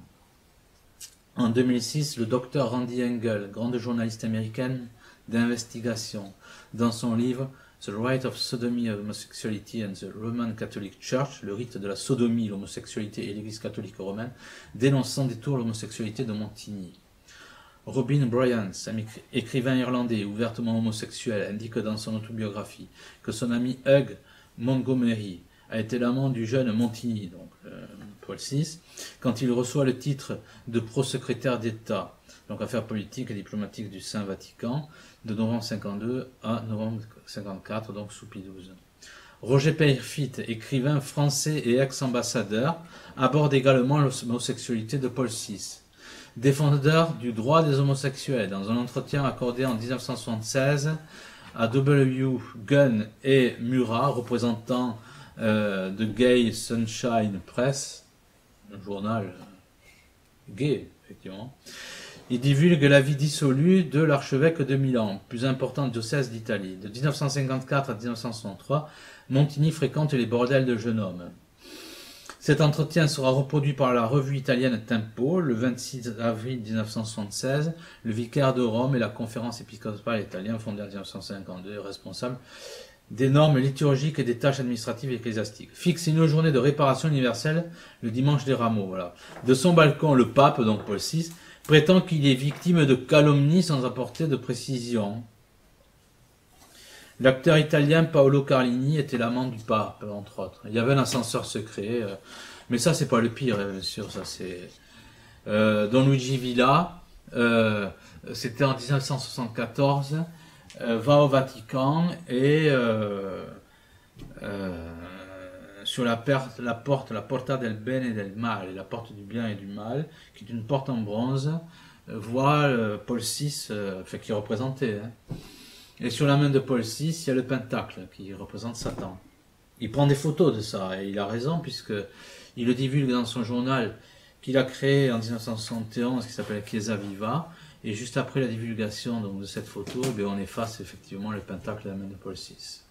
En deux mille six, le docteur Randy Engel, grande journaliste américaine d'investigation, dans son livre The Rite of Sodomy of Homosexuality and the Roman Catholic Church, le rite de la sodomie, l'homosexualité et l'Église catholique romaine, dénonce sans détour l'homosexualité de Montigny. Robin Bryant, écrivain irlandais ouvertement homosexuel, indique dans son autobiographie que son ami Hugh Montgomery a été l'amant du jeune Montigny, donc euh, Paul six, quand il reçoit le titre de pro-secrétaire d'État, donc affaires politiques et diplomatiques du Saint-Vatican, de novembre cinquante-deux à novembre cinquante-quatre, donc sous Pie douze. Roger Peyrefitte, écrivain français et ex-ambassadeur, aborde également l'homosexualité de Paul six. Défendeur du droit des homosexuels, dans un entretien accordé en dix-neuf cent soixante-seize à W. Gunn et Murat, représentants euh, de Gay Sunshine Press, un journal gay, effectivement, il divulgue la vie dissolue de l'archevêque de Milan, plus important diocèse d'Italie. De dix-neuf cent cinquante-quatre à dix-neuf cent soixante-trois, Montigny fréquente les bordels de jeunes hommes. Cet entretien sera reproduit par la revue italienne Tempo le vingt-six avril mille neuf cent soixante-seize. Le vicaire de Rome et la conférence épiscopale italienne fondée en mille neuf cent cinquante-deux est responsable des normes liturgiques et des tâches administratives et ecclésiastiques. Fixe une journée de réparation universelle le dimanche des Rameaux. Voilà. De son balcon, le pape, donc Paul six, prétend qu'il est victime de calomnies sans apporter de précision. L'acteur italien Paolo Carlini était l'amant du pape, entre autres. Il y avait un ascenseur secret, euh, mais ça c'est pas le pire, bien sûr. Ça c'est euh, Don Luigi Villa. Euh, C'était en dix-neuf cent soixante-quatorze. Euh, va au Vatican et euh, euh, sur la, la porte, la Porta del Bene e del Male, la porte du bien et du mal, qui est une porte en bronze, euh, voit euh, Paul six, euh, fait qui est représenté. Hein. Et sur la main de Paul six, il y a le pentacle qui représente Satan. Il prend des photos de ça, et il a raison, puisque il le divulgue dans son journal qu'il a créé en dix-neuf cent soixante et onze, qui s'appelle Chiesa Viva, et juste après la divulgation donc, de cette photo, eh on efface effectivement le pentacle de la main de Paul six.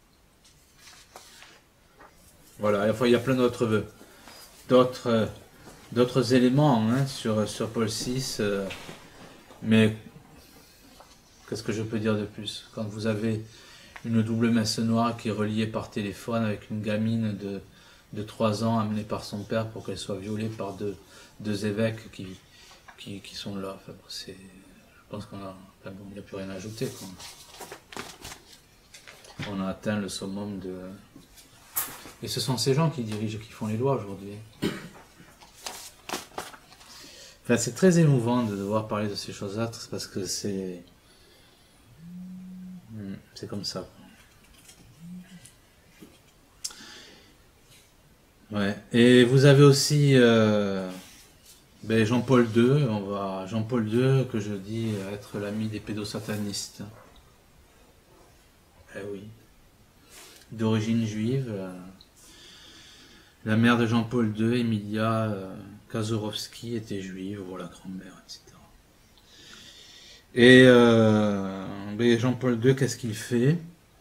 Voilà, enfin, il y a plein d'autres d'autres d'autres éléments hein, sur, sur Paul six, euh, mais qu'est-ce que je peux dire de plus? Quand vous avez une double messe noire qui est reliée par téléphone avec une gamine de, de trois ans amenée par son père pour qu'elle soit violée par deux, deux évêques qui, qui, qui sont là. Enfin, c'est, je pense qu'on a, enfin, bon, il n'y a plus rien à ajouter. Quoi. On a atteint le summum de... Et ce sont ces gens qui dirigent, qui font les lois aujourd'hui. Enfin, c'est très émouvant de devoir parler de ces choses-là parce que c'est... C'est comme ça. Ouais. Et vous avez aussi euh, ben Jean-Paul deux, on va Jean-Paul deux que je dis être l'ami des pédosatanistes. Eh oui. d'origine juive. Euh, la mère de Jean-Paul deux, Emilia euh, Kazurovsky, était juive, voilà, grand-mère, et cetera. Et euh, Jean-Paul deux, qu'est-ce qu'il fait?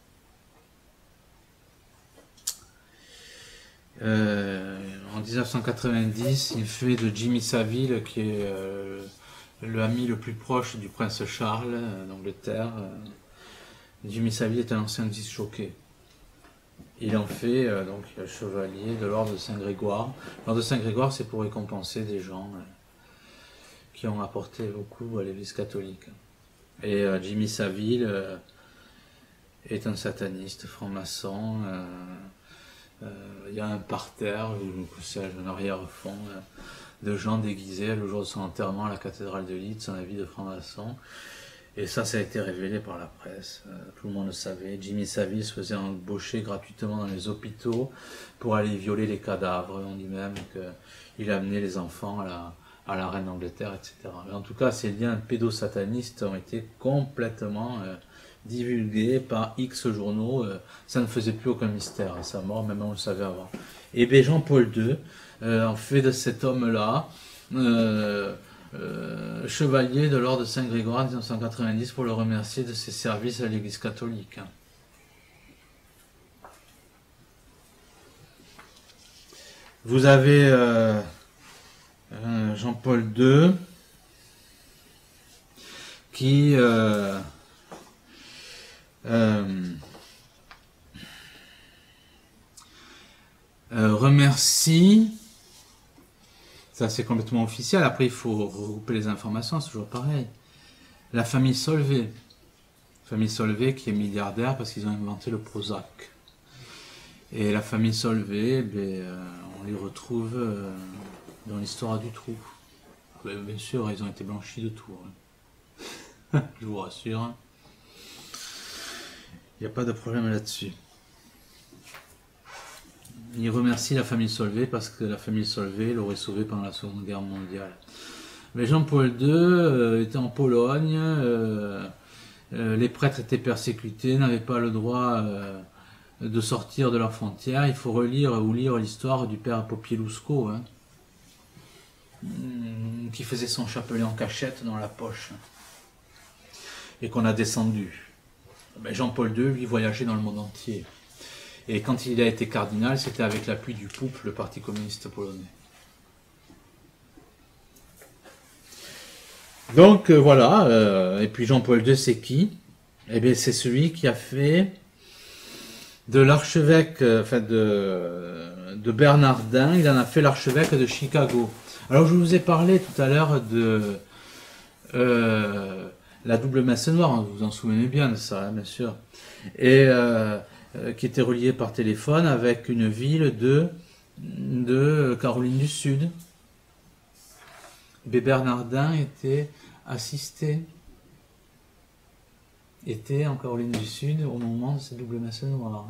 euh, En dix-neuf cent quatre-vingt-dix, il fait de Jimmy Savile, qui est euh, l'ami le plus proche du prince Charles euh, d'Angleterre. Euh, Jimmy Savile est un ancien disjockey. Il en fait euh, donc chevalier de l'ordre de Saint-Grégoire. L'ordre de Saint-Grégoire, c'est pour récompenser des gens euh, qui ont apporté beaucoup à l'Église catholique. Et euh, Jimmy Savile euh, est un sataniste franc-maçon. Euh, euh, il y a un parterre, ou sais-je, un arrière-fond euh, de gens déguisés le jour de son enterrement à la cathédrale de Leeds, son avis de franc-maçon. Et ça, ça a été révélé par la presse. Euh, tout le monde le savait. Jimmy Savile se faisait embaucher gratuitement dans les hôpitaux pour aller violer les cadavres. On dit même qu'il amenait les enfants à la, à la reine d'Angleterre, et cetera. Mais en tout cas, ces liens pédosatanistes ont été complètement euh, divulgués par X journaux. Euh, ça ne faisait plus aucun mystère à sa mort, même on le savait avant. Et bien Jean-Paul deux, euh, en fait de cet homme-là, euh, Euh, chevalier de l'ordre de Saint-Grégoire en dix-neuf cent quatre-vingt-dix pour le remercier de ses services à l'Église catholique. Vous avez euh, euh, Jean-Paul deux qui euh, euh, euh, remercie. Ça, c'est complètement officiel. Après, il faut regrouper les informations, c'est toujours pareil. La famille Solvay. Famille Solvay qui est milliardaire parce qu'ils ont inventé le Prozac. Et la famille Solvay, ben, euh, on les retrouve euh, dans l'histoire du trou. Ben, bien sûr, ils ont été blanchis de tout. Hein. Je vous rassure. Il n'y a pas de problème là-dessus. Il remercie la famille Solvay parce que la famille Solvay l'aurait sauvé pendant la Seconde Guerre mondiale. Mais Jean-Paul deux euh, était en Pologne, euh, euh, les prêtres étaient persécutés, n'avaient pas le droit euh, de sortir de leurs frontières. Il faut relire ou lire l'histoire du père Popieluszko, hein, qui faisait son chapelet en cachette dans la poche et qu'on a descendu. Mais Jean-Paul deux, lui, voyageait dans le monde entier. Et quand il a été cardinal, c'était avec l'appui du P O U P, le Parti communiste polonais. Donc euh, voilà, euh, et puis Jean-Paul deux, c'est qui? Eh bien, c'est celui qui a fait de l'archevêque, euh, enfin de, de Bernardin, il en a fait l'archevêque de Chicago. Alors je vous ai parlé tout à l'heure de euh, la double messe noire, vous vous en souvenez bien de ça, hein, bien sûr. Et euh, qui était relié par téléphone avec une ville de, de Caroline du Sud. B. Bernardin était assisté, était en Caroline du Sud au moment de cette double messe noire.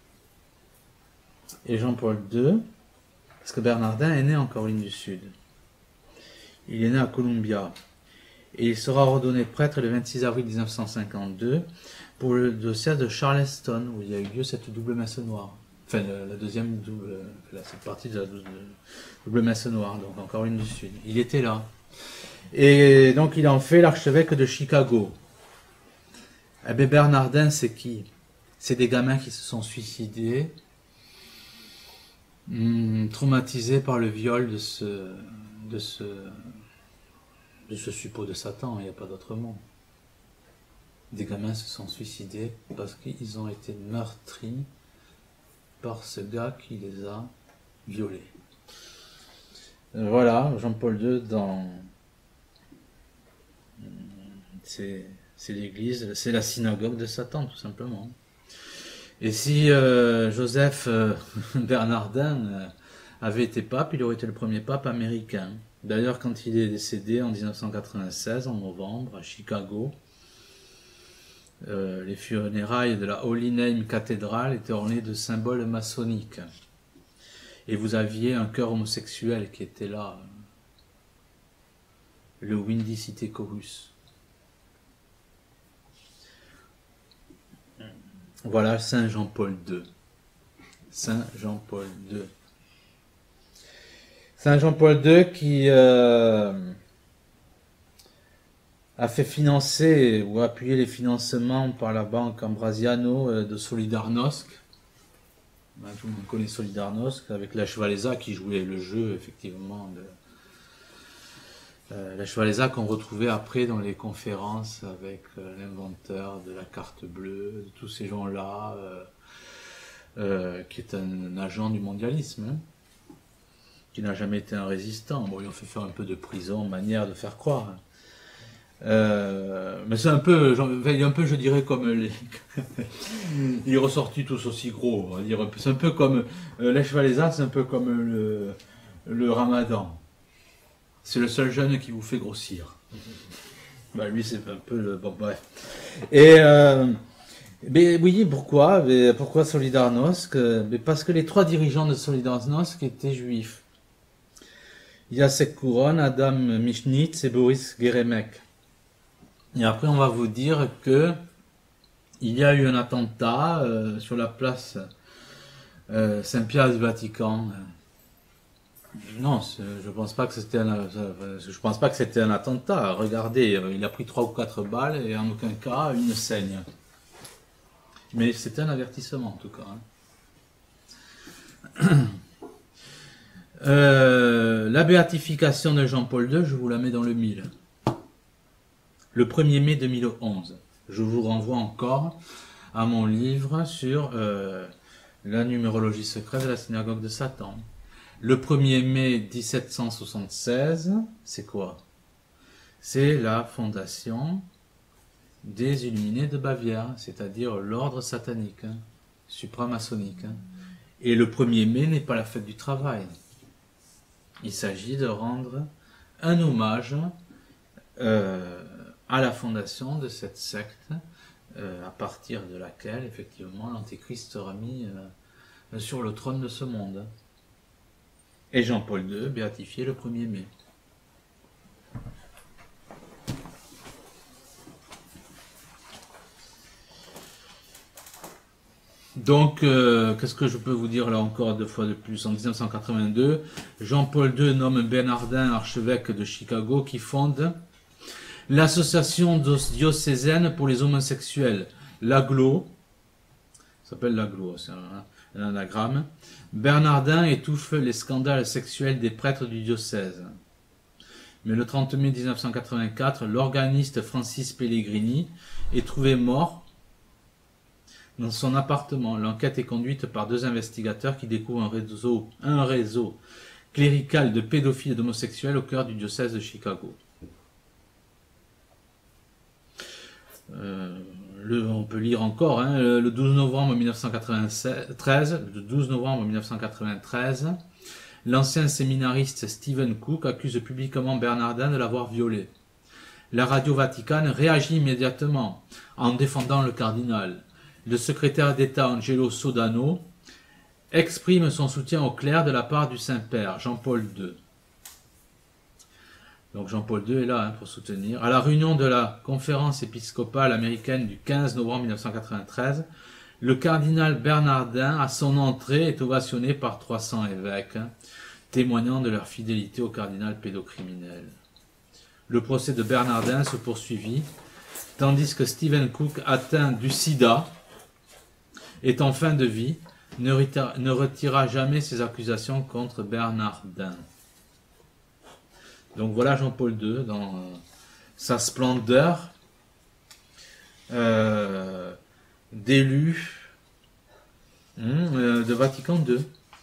Et Jean-Paul deux, parce que Bernardin est né en Caroline du Sud. Il est né à Columbia. Et il sera ordonné prêtre le vingt-six avril mille neuf cent cinquante-deux pour le diocèse de Charleston, où il y a eu lieu cette double messe noire. Enfin, la deuxième double, cette partie de la double messe noire, donc en Caroline du Sud. Il était là. Et donc il en fait l'archevêque de Chicago. Eh bien, Bernardin, c'est qui? C'est des gamins qui se sont suicidés, hum, traumatisés par le viol de ce, de ce, de ce suppôt de Satan, il n'y a pas d'autre mot. Des gamins se sont suicidés parce qu'ils ont été meurtris par ce gars qui les a violés. Voilà, Jean-Paul deux dans... C'est, c'est l'église, c'est la synagogue de Satan, tout simplement. Et si euh, Joseph euh, Bernardin euh, avait été pape, il aurait été le premier pape américain. D'ailleurs, quand il est décédé en dix-neuf cent quatre-vingt-seize, en novembre, à Chicago, euh, les funérailles de la Holy Name Cathedral étaient ornées de symboles maçonniques. Et vous aviez un chœur homosexuel qui était là, le Windy City Chorus. Voilà Saint Jean-Paul deux. Saint Jean-Paul deux. Saint Jean-Paul deux qui euh, a fait financer ou appuyer les financements par la banque Ambrosiano euh, de Solidarnosc. Ben, tout le monde connaît Solidarnosc avec Lech Walesa qui jouait le jeu effectivement de euh, Lech Walesa qu'on retrouvait après dans les conférences avec euh, l'inventeur de la carte bleue, de tous ces gens-là, euh, euh, qui est un, un agent du mondialisme. Hein, qui n'a jamais été un résistant. Bon, ils ont fait faire un peu de prison, manière de faire croire. Euh, mais c'est un peu, un peu, je dirais, comme les... il est ressorti tous aussi gros, on va dire. C'est un peu comme euh, Lech Walesa, c'est un peu comme le, le Ramadan. C'est le seul jeune qui vous fait grossir. Bah, lui, c'est un peu le... Bon, bref. Et... Euh... Mais oui, pourquoi mais Pourquoi Solidarnosc? Mais parce que les trois dirigeants de Solidarnosc étaient juifs. Jacek Kuron, Adam Michnitz et Boris Geremek. Et après, on va vous dire que il y a eu un attentat euh, sur la place euh, Saint-Pierre du Vatican. Non, je pense pas que c'était un, je pense pas que c'était un attentat. Regardez, il a pris trois ou quatre balles et en aucun cas une saigne. Mais c'était un avertissement en tout cas. Hein. Euh, la béatification de Jean-Paul deux, je vous la mets dans le mille. Le premier mai deux mille onze. Je vous renvoie encore à mon livre sur euh, la numérologie secrète de la synagogue de Satan. Le premier mai dix-sept cent soixante-seize, c'est quoi? C'est la fondation des Illuminés de Bavière, c'est-à-dire l'ordre satanique, hein, supramaçonnique. Hein. Et le premier mai n'est pas la fête du travail. Il s'agit de rendre un hommage euh, à la fondation de cette secte, euh, à partir de laquelle, effectivement, l'Antéchrist sera mis euh, sur le trône de ce monde. Et Jean-Paul deux, béatifié le premier mai. Donc, euh, qu'est-ce que je peux vous dire là encore deux fois de plus? En mille neuf cent quatre-vingt-deux, Jean-Paul deux nomme Bernardin archevêque de Chicago qui fonde l'association diocésaine pour les homosexuels, l'A G L O, ça s'appelle l'A G L O, c'est un, un anagramme. Bernardin étouffe les scandales sexuels des prêtres du diocèse. Mais le trente mai mille neuf cent quatre-vingt-quatre, l'organiste Francis Pellegrini est trouvé mort dans son appartement. L'enquête est conduite par deux investigateurs qui découvrent un réseau, un réseau clérical de pédophiles et d'homosexuels au cœur du diocèse de Chicago. Euh, le, on peut lire encore, hein, le douze novembre mille neuf cent quatre-vingt-treize, le douze novembre mille neuf cent quatre-vingt-treize, l'ancien séminariste Stephen Cook accuse publiquement Bernardin de l'avoir violé. La radio Vaticane réagit immédiatement en défendant le cardinal. Le secrétaire d'État Angelo Sodano exprime son soutien au clerc de la part du Saint-Père, Jean-Paul deux. Donc Jean-Paul deux est là hein, pour soutenir. À la réunion de la conférence épiscopale américaine du quinze novembre mille neuf cent quatre-vingt-treize, le cardinal Bernardin, à son entrée, est ovationné par trois cents évêques, hein, témoignant de leur fidélité au cardinal pédocriminel. Le procès de Bernardin se poursuivit, tandis que Stephen Cook, atteint du sida, est en fin de vie, ne retira, ne retira jamais ses accusations contre Bernardin. Donc voilà Jean-Paul deux dans euh, sa splendeur euh, d'élu hum, euh, de Vatican deux.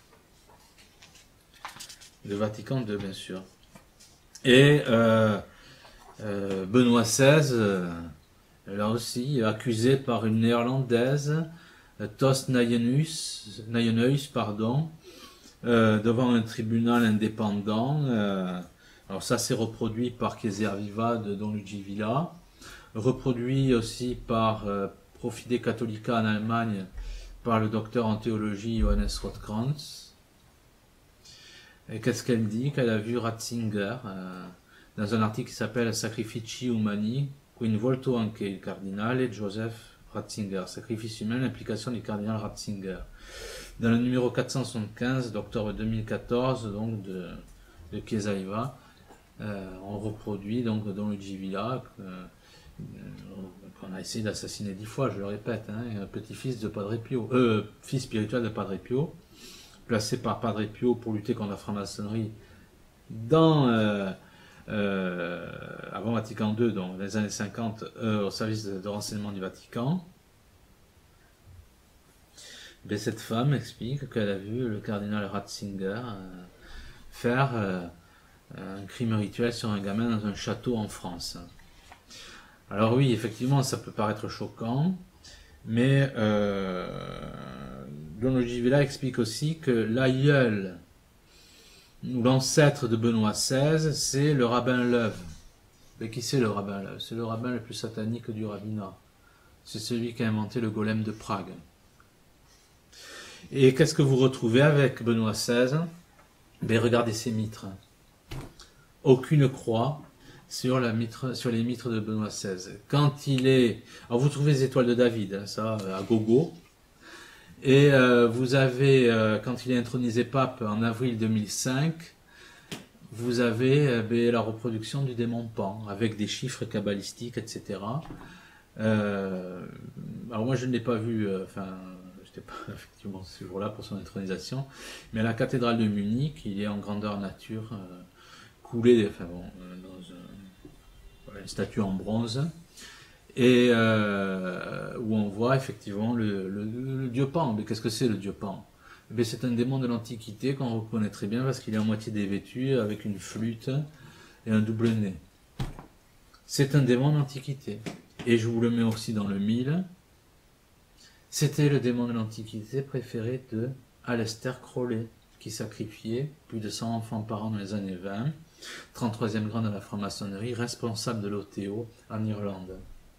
De Vatican deux, bien sûr. Et euh, euh, Benoît seize, euh, là aussi, accusé par une néerlandaise, Tos Nijenhuis, Nijenhuis, pardon, euh, devant un tribunal indépendant. Euh, alors ça s'est reproduit par Kaiser Viva de Don Luigi Villa, reproduit aussi par euh, Profide Catholica en Allemagne par le docteur en théologie Johannes Rothkranz. Et qu'est-ce qu'elle dit? Qu'elle a vu Ratzinger euh, dans un article qui s'appelle Sacrifici Humani, coinvolto anche il cardinale Joseph Ratzinger, sacrifice humain, l'implication du cardinal Ratzinger. Dans le numéro quatre cent soixante-quinze d'octobre deux mille quatorze, donc de, de Kesaiva, euh, on reproduit donc Don Luigi Villa, euh, qu'on a essayé d'assassiner dix fois, je le répète, hein, petit-fils de Padre Pio, euh, fils spirituel de Padre Pio, placé par Padre Pio pour lutter contre la franc-maçonnerie dans, euh, euh, avant Vatican deux, donc dans les années cinquante, euh, au service de, de renseignement du Vatican. Mais cette femme explique qu'elle a vu le cardinal Ratzinger euh, faire euh, un crime rituel sur un gamin dans un château en France. Alors oui, effectivement, ça peut paraître choquant, mais euh, Don Luigi Villa explique aussi que l'aïeul ou l'ancêtre de Benoît seize, c'est le rabbin Leuve. Mais qui c'est le rabbin Leuve? C'est le rabbin le plus satanique du rabbinat. C'est celui qui a inventé le golem de Prague. Et qu'est-ce que vous retrouvez avec Benoît seize? Ben, regardez ses mitres. Aucune croix sur, la mitre, sur les mitres de Benoît seize. Quand il est... Alors vous trouvez les étoiles de David, hein, ça, à gogo. Et euh, vous avez, euh, quand il est intronisé pape en avril deux mille cinq, vous avez euh, ben, la reproduction du démon Pan, avec des chiffres kabbalistiques, et cetera. Euh, alors moi je ne l'ai pas vu, euh, enfin... J'étais pas effectivement ce jour-là pour son intronisation, mais à la cathédrale de Munich, il est en grandeur nature, euh, coulé enfin bon, euh, dans un, voilà, une statue en bronze, et euh, où on voit effectivement le, le, le dieu Pan. Mais qu'est-ce que c'est le dieu Pan? C'est un démon de l'Antiquité qu'on reconnaît très bien parce qu'il est à moitié dévêtu avec une flûte et un double nez. C'est un démon d'Antiquité. Et je vous le mets aussi dans le mille. C'était le démon de l'Antiquité préféré de Aleister Crowley, qui sacrifiait plus de cent enfants par an dans les années vingt, trente-troisième grand de la franc-maçonnerie, responsable de l'O T O en Irlande.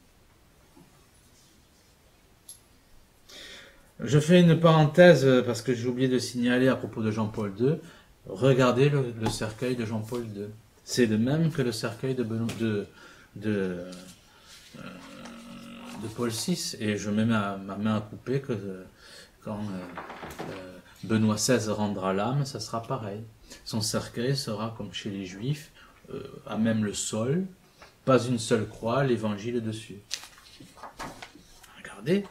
Je fais une parenthèse parce que j'ai oublié de signaler à propos de Jean-Paul deux. Regardez le, le cercueil de Jean-Paul deux. C'est le même que le cercueil de, Benoît, de, de euh, de Paul six, et je mets ma, ma main à couper que euh, quand euh, euh, Benoît seize rendra l'âme, ça sera pareil. Son cercueil sera comme chez les Juifs, euh, à même le sol, pas une seule croix, l'évangile dessus. Regardez.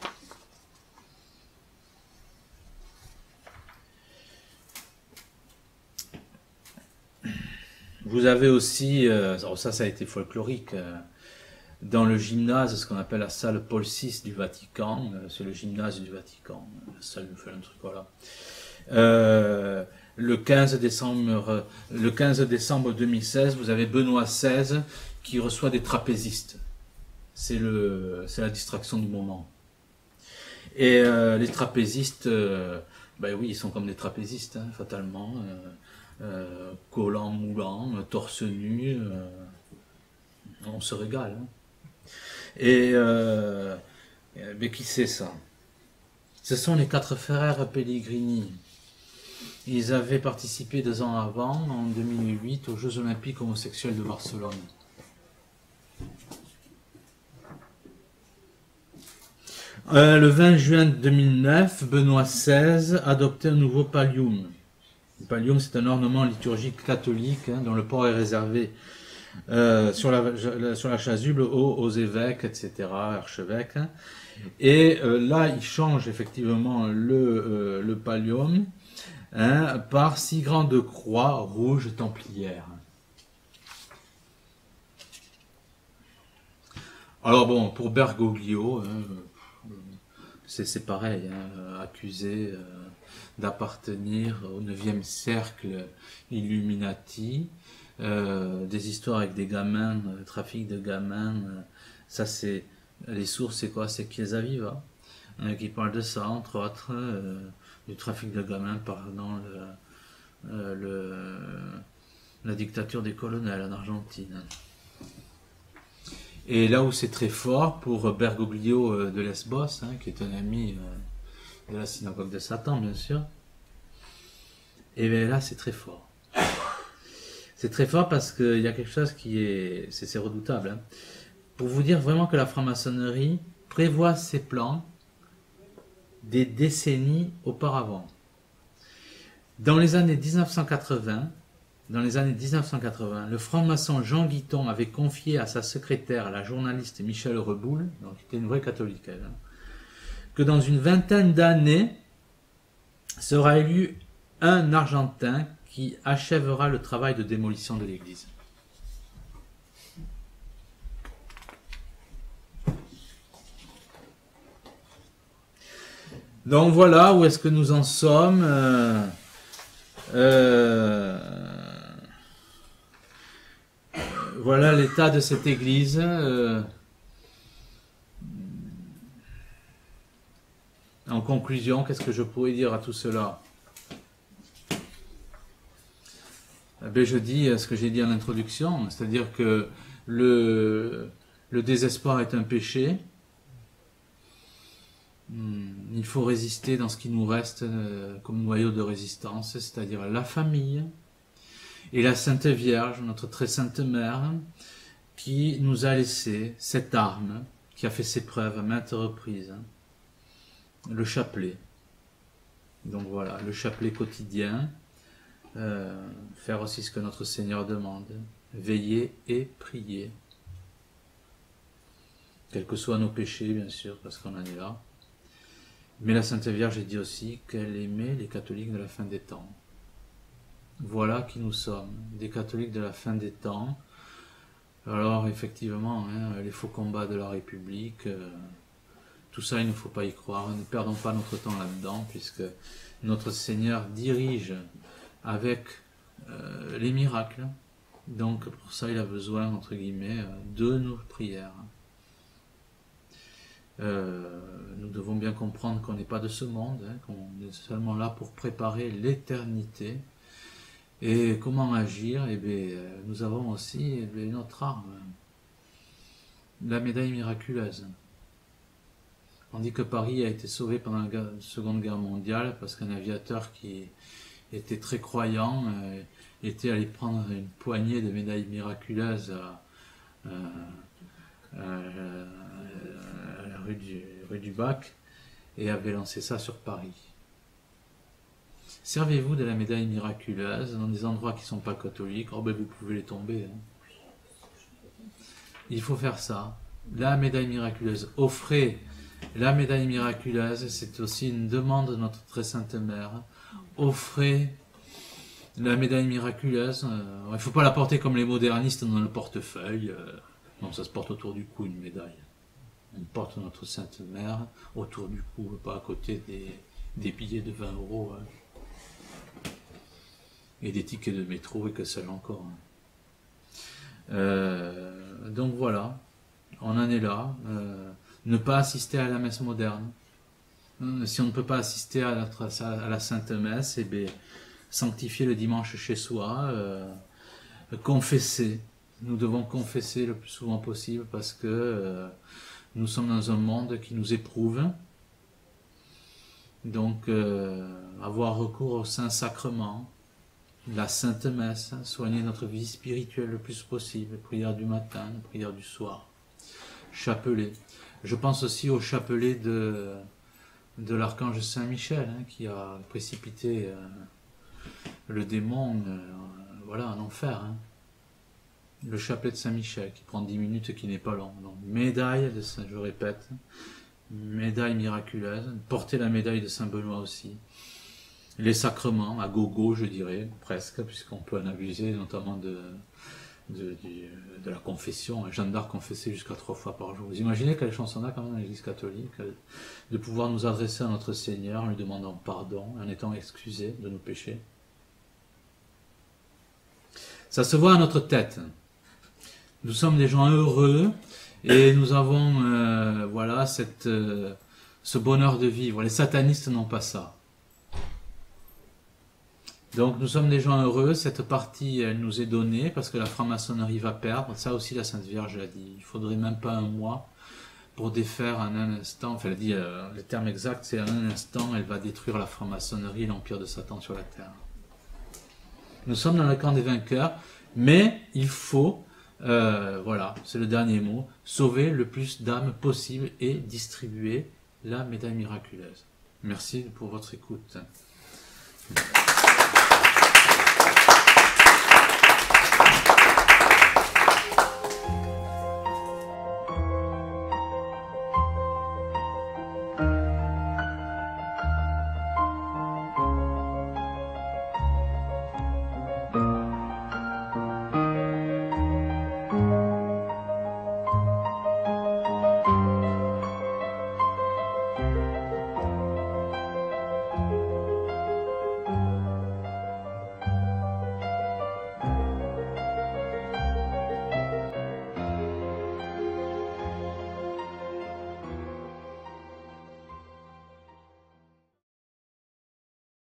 Vous avez aussi, euh, alors ça, ça a été folklorique, euh, dans le gymnase, ce qu'on appelle la salle Paul six du Vatican, euh, c'est le gymnase du Vatican, la salle de fait un truc, voilà. Euh, le quinze décembre, le quinze décembre deux mille seize, vous avez Benoît seize qui reçoit des trapézistes. C'est le, c'est la distraction du moment. Et euh, les trapézistes, euh, ben oui, ils sont comme des trapézistes, hein, fatalement, euh, euh, collants, moulants, torse nu, euh, on se régale. Hein. Et euh, mais qui c'est ça? Ce sont les quatre frères Pellegrini. Ils avaient participé deux ans avant, en deux mille huit, aux Jeux Olympiques homosexuels de Barcelone. Euh, le vingt juin deux mille neuf, Benoît seize adoptait un nouveau pallium. Le pallium, c'est un ornement liturgique catholique hein, dont le port est réservé Euh, sur, la, sur la chasuble aux, aux évêques, et cetera, archevêques. Et euh, là, il change effectivement le, euh, le pallium hein, par six grandes croix rouges templières. Alors bon, pour Bergoglio, hein, c'est pareil, hein, accusé euh, d'appartenir au neuvième cercle Illuminati. Euh, des histoires avec des gamins, euh, trafic de gamins, euh, ça c'est, les sources c'est quoi? C'est Chiesa Viva, hein, qui parle de ça, entre autres, euh, du trafic de gamins pendant le, euh, le, la dictature des colonels en Argentine. Et là où c'est très fort, pour Bergoglio euh, de Lesbos, hein, qui est un ami euh, de la synagogue de Satan, bien sûr, et bien là c'est très fort. C'est très fort parce qu'il y a quelque chose qui est... C'est redoutable. Hein. Pour vous dire vraiment que la franc-maçonnerie prévoit ses plans des décennies auparavant. Dans les années mille neuf cent quatre-vingts, dans les années mille neuf cent quatre-vingts, le franc-maçon Jean Guiton avait confié à sa secrétaire, la journaliste Michel Reboul, donc qui était une vraie catholique, elle, hein, que dans une vingtaine d'années sera élu un Argentin qui achèvera le travail de démolition de l'église. Donc voilà où est-ce que nous en sommes. Euh, euh, voilà l'état de cette église. Euh, en conclusion, qu'est-ce que je pourrais dire à tout cela? Eh bien, je dis ce que j'ai dit en introduction, c'est-à-dire que le, le désespoir est un péché. Il faut résister dans ce qui nous reste comme noyau de résistance, c'est-à-dire la famille et la Sainte Vierge, notre très sainte mère, qui nous a laissé cette arme, qui a fait ses preuves à maintes reprises, le chapelet. Donc voilà, le chapelet quotidien, euh, faire aussi ce que notre Seigneur demande, veiller et prier. Quels que soient nos péchés, bien sûr, parce qu'on en est là. Mais la Sainte Vierge dit aussi qu'elle aimait les catholiques de la fin des temps. Voilà qui nous sommes, des catholiques de la fin des temps. Alors effectivement, hein, les faux combats de la République, euh, tout ça il ne faut pas y croire. Ne perdons pas notre temps là-dedans, puisque notre Seigneur dirige avec euh, les miracles. Donc pour ça il a besoin, entre guillemets, de nos prières. Euh, nous devons bien comprendre qu'on n'est pas de ce monde, hein, qu'on est seulement là pour préparer l'éternité. Et comment agir? Eh bien, nous avons aussi eh bien, notre arme, la médaille miraculeuse. On dit que Paris a été sauvé pendant la Seconde Guerre mondiale parce qu'un aviateur qui était très croyant euh, était allé prendre une poignée de médailles miraculeuses à, euh, euh, à la rue du, rue du Bac et avait lancé ça sur Paris. Servez-vous de la médaille miraculeuse dans des endroits qui ne sont pas catholiques. Oh ben vous pouvez les tomber. Hein. Il faut faire ça. La médaille miraculeuse. Offrez la médaille miraculeuse. C'est aussi une demande de notre très sainte mère. Offrez la médaille miraculeuse. Euh, il ne faut pas la porter comme les modernistes dans le portefeuille. Euh, non, ça se porte autour du cou, une médaille. On porte notre sainte mère autour du cou, pas à côté des, des billets de vingt euros. Hein. Et des tickets de métro et que seul encore. Euh, donc voilà, on en est là. Euh, ne pas assister à la messe moderne. Euh, si on ne peut pas assister à la, à la Sainte Messe, eh bien, sanctifier le dimanche chez soi, euh, confesser. Nous devons confesser le plus souvent possible parce que euh, nous sommes dans un monde qui nous éprouve. Donc, euh, avoir recours au Saint-Sacrement, la Sainte Messe, soigner notre vie spirituelle le plus possible, prière du matin, prière du soir, chapelet. Je pense aussi au chapelet de, de l'archange Saint-Michel, hein, qui a précipité euh, le démon euh, voilà, en enfer. Hein. Le chapelet de Saint-Michel, qui prend dix minutes et qui n'est pas long. Donc, médaille de Saint, je répète, médaille miraculeuse, porter la médaille de Saint-Benoît aussi. Les sacrements, à gogo, je dirais, presque, puisqu'on peut en abuser, notamment de, de, de, de la confession. Jeanne d'Arc confessait jusqu'à trois fois par jour. Vous imaginez quelle chance on a quand même dans l'Église catholique, de pouvoir nous adresser à notre Seigneur en lui demandant pardon, en étant excusés de nos péchés. Ça se voit à notre tête. Nous sommes des gens heureux et nous avons euh, voilà, cette, euh, ce bonheur de vivre. Les satanistes n'ont pas ça. Donc nous sommes des gens heureux, cette partie elle nous est donnée parce que la franc-maçonnerie va perdre, ça aussi la Sainte Vierge l'a dit, il faudrait même pas un mois pour défaire en un instant, enfin elle dit, euh, le terme exact c'est en un instant elle va détruire la franc-maçonnerie, l'empire de Satan sur la terre. Nous sommes dans le camp des vainqueurs, mais il faut, euh, voilà, c'est le dernier mot, sauver le plus d'âmes possible et distribuer la médaille miraculeuse. Merci pour votre écoute.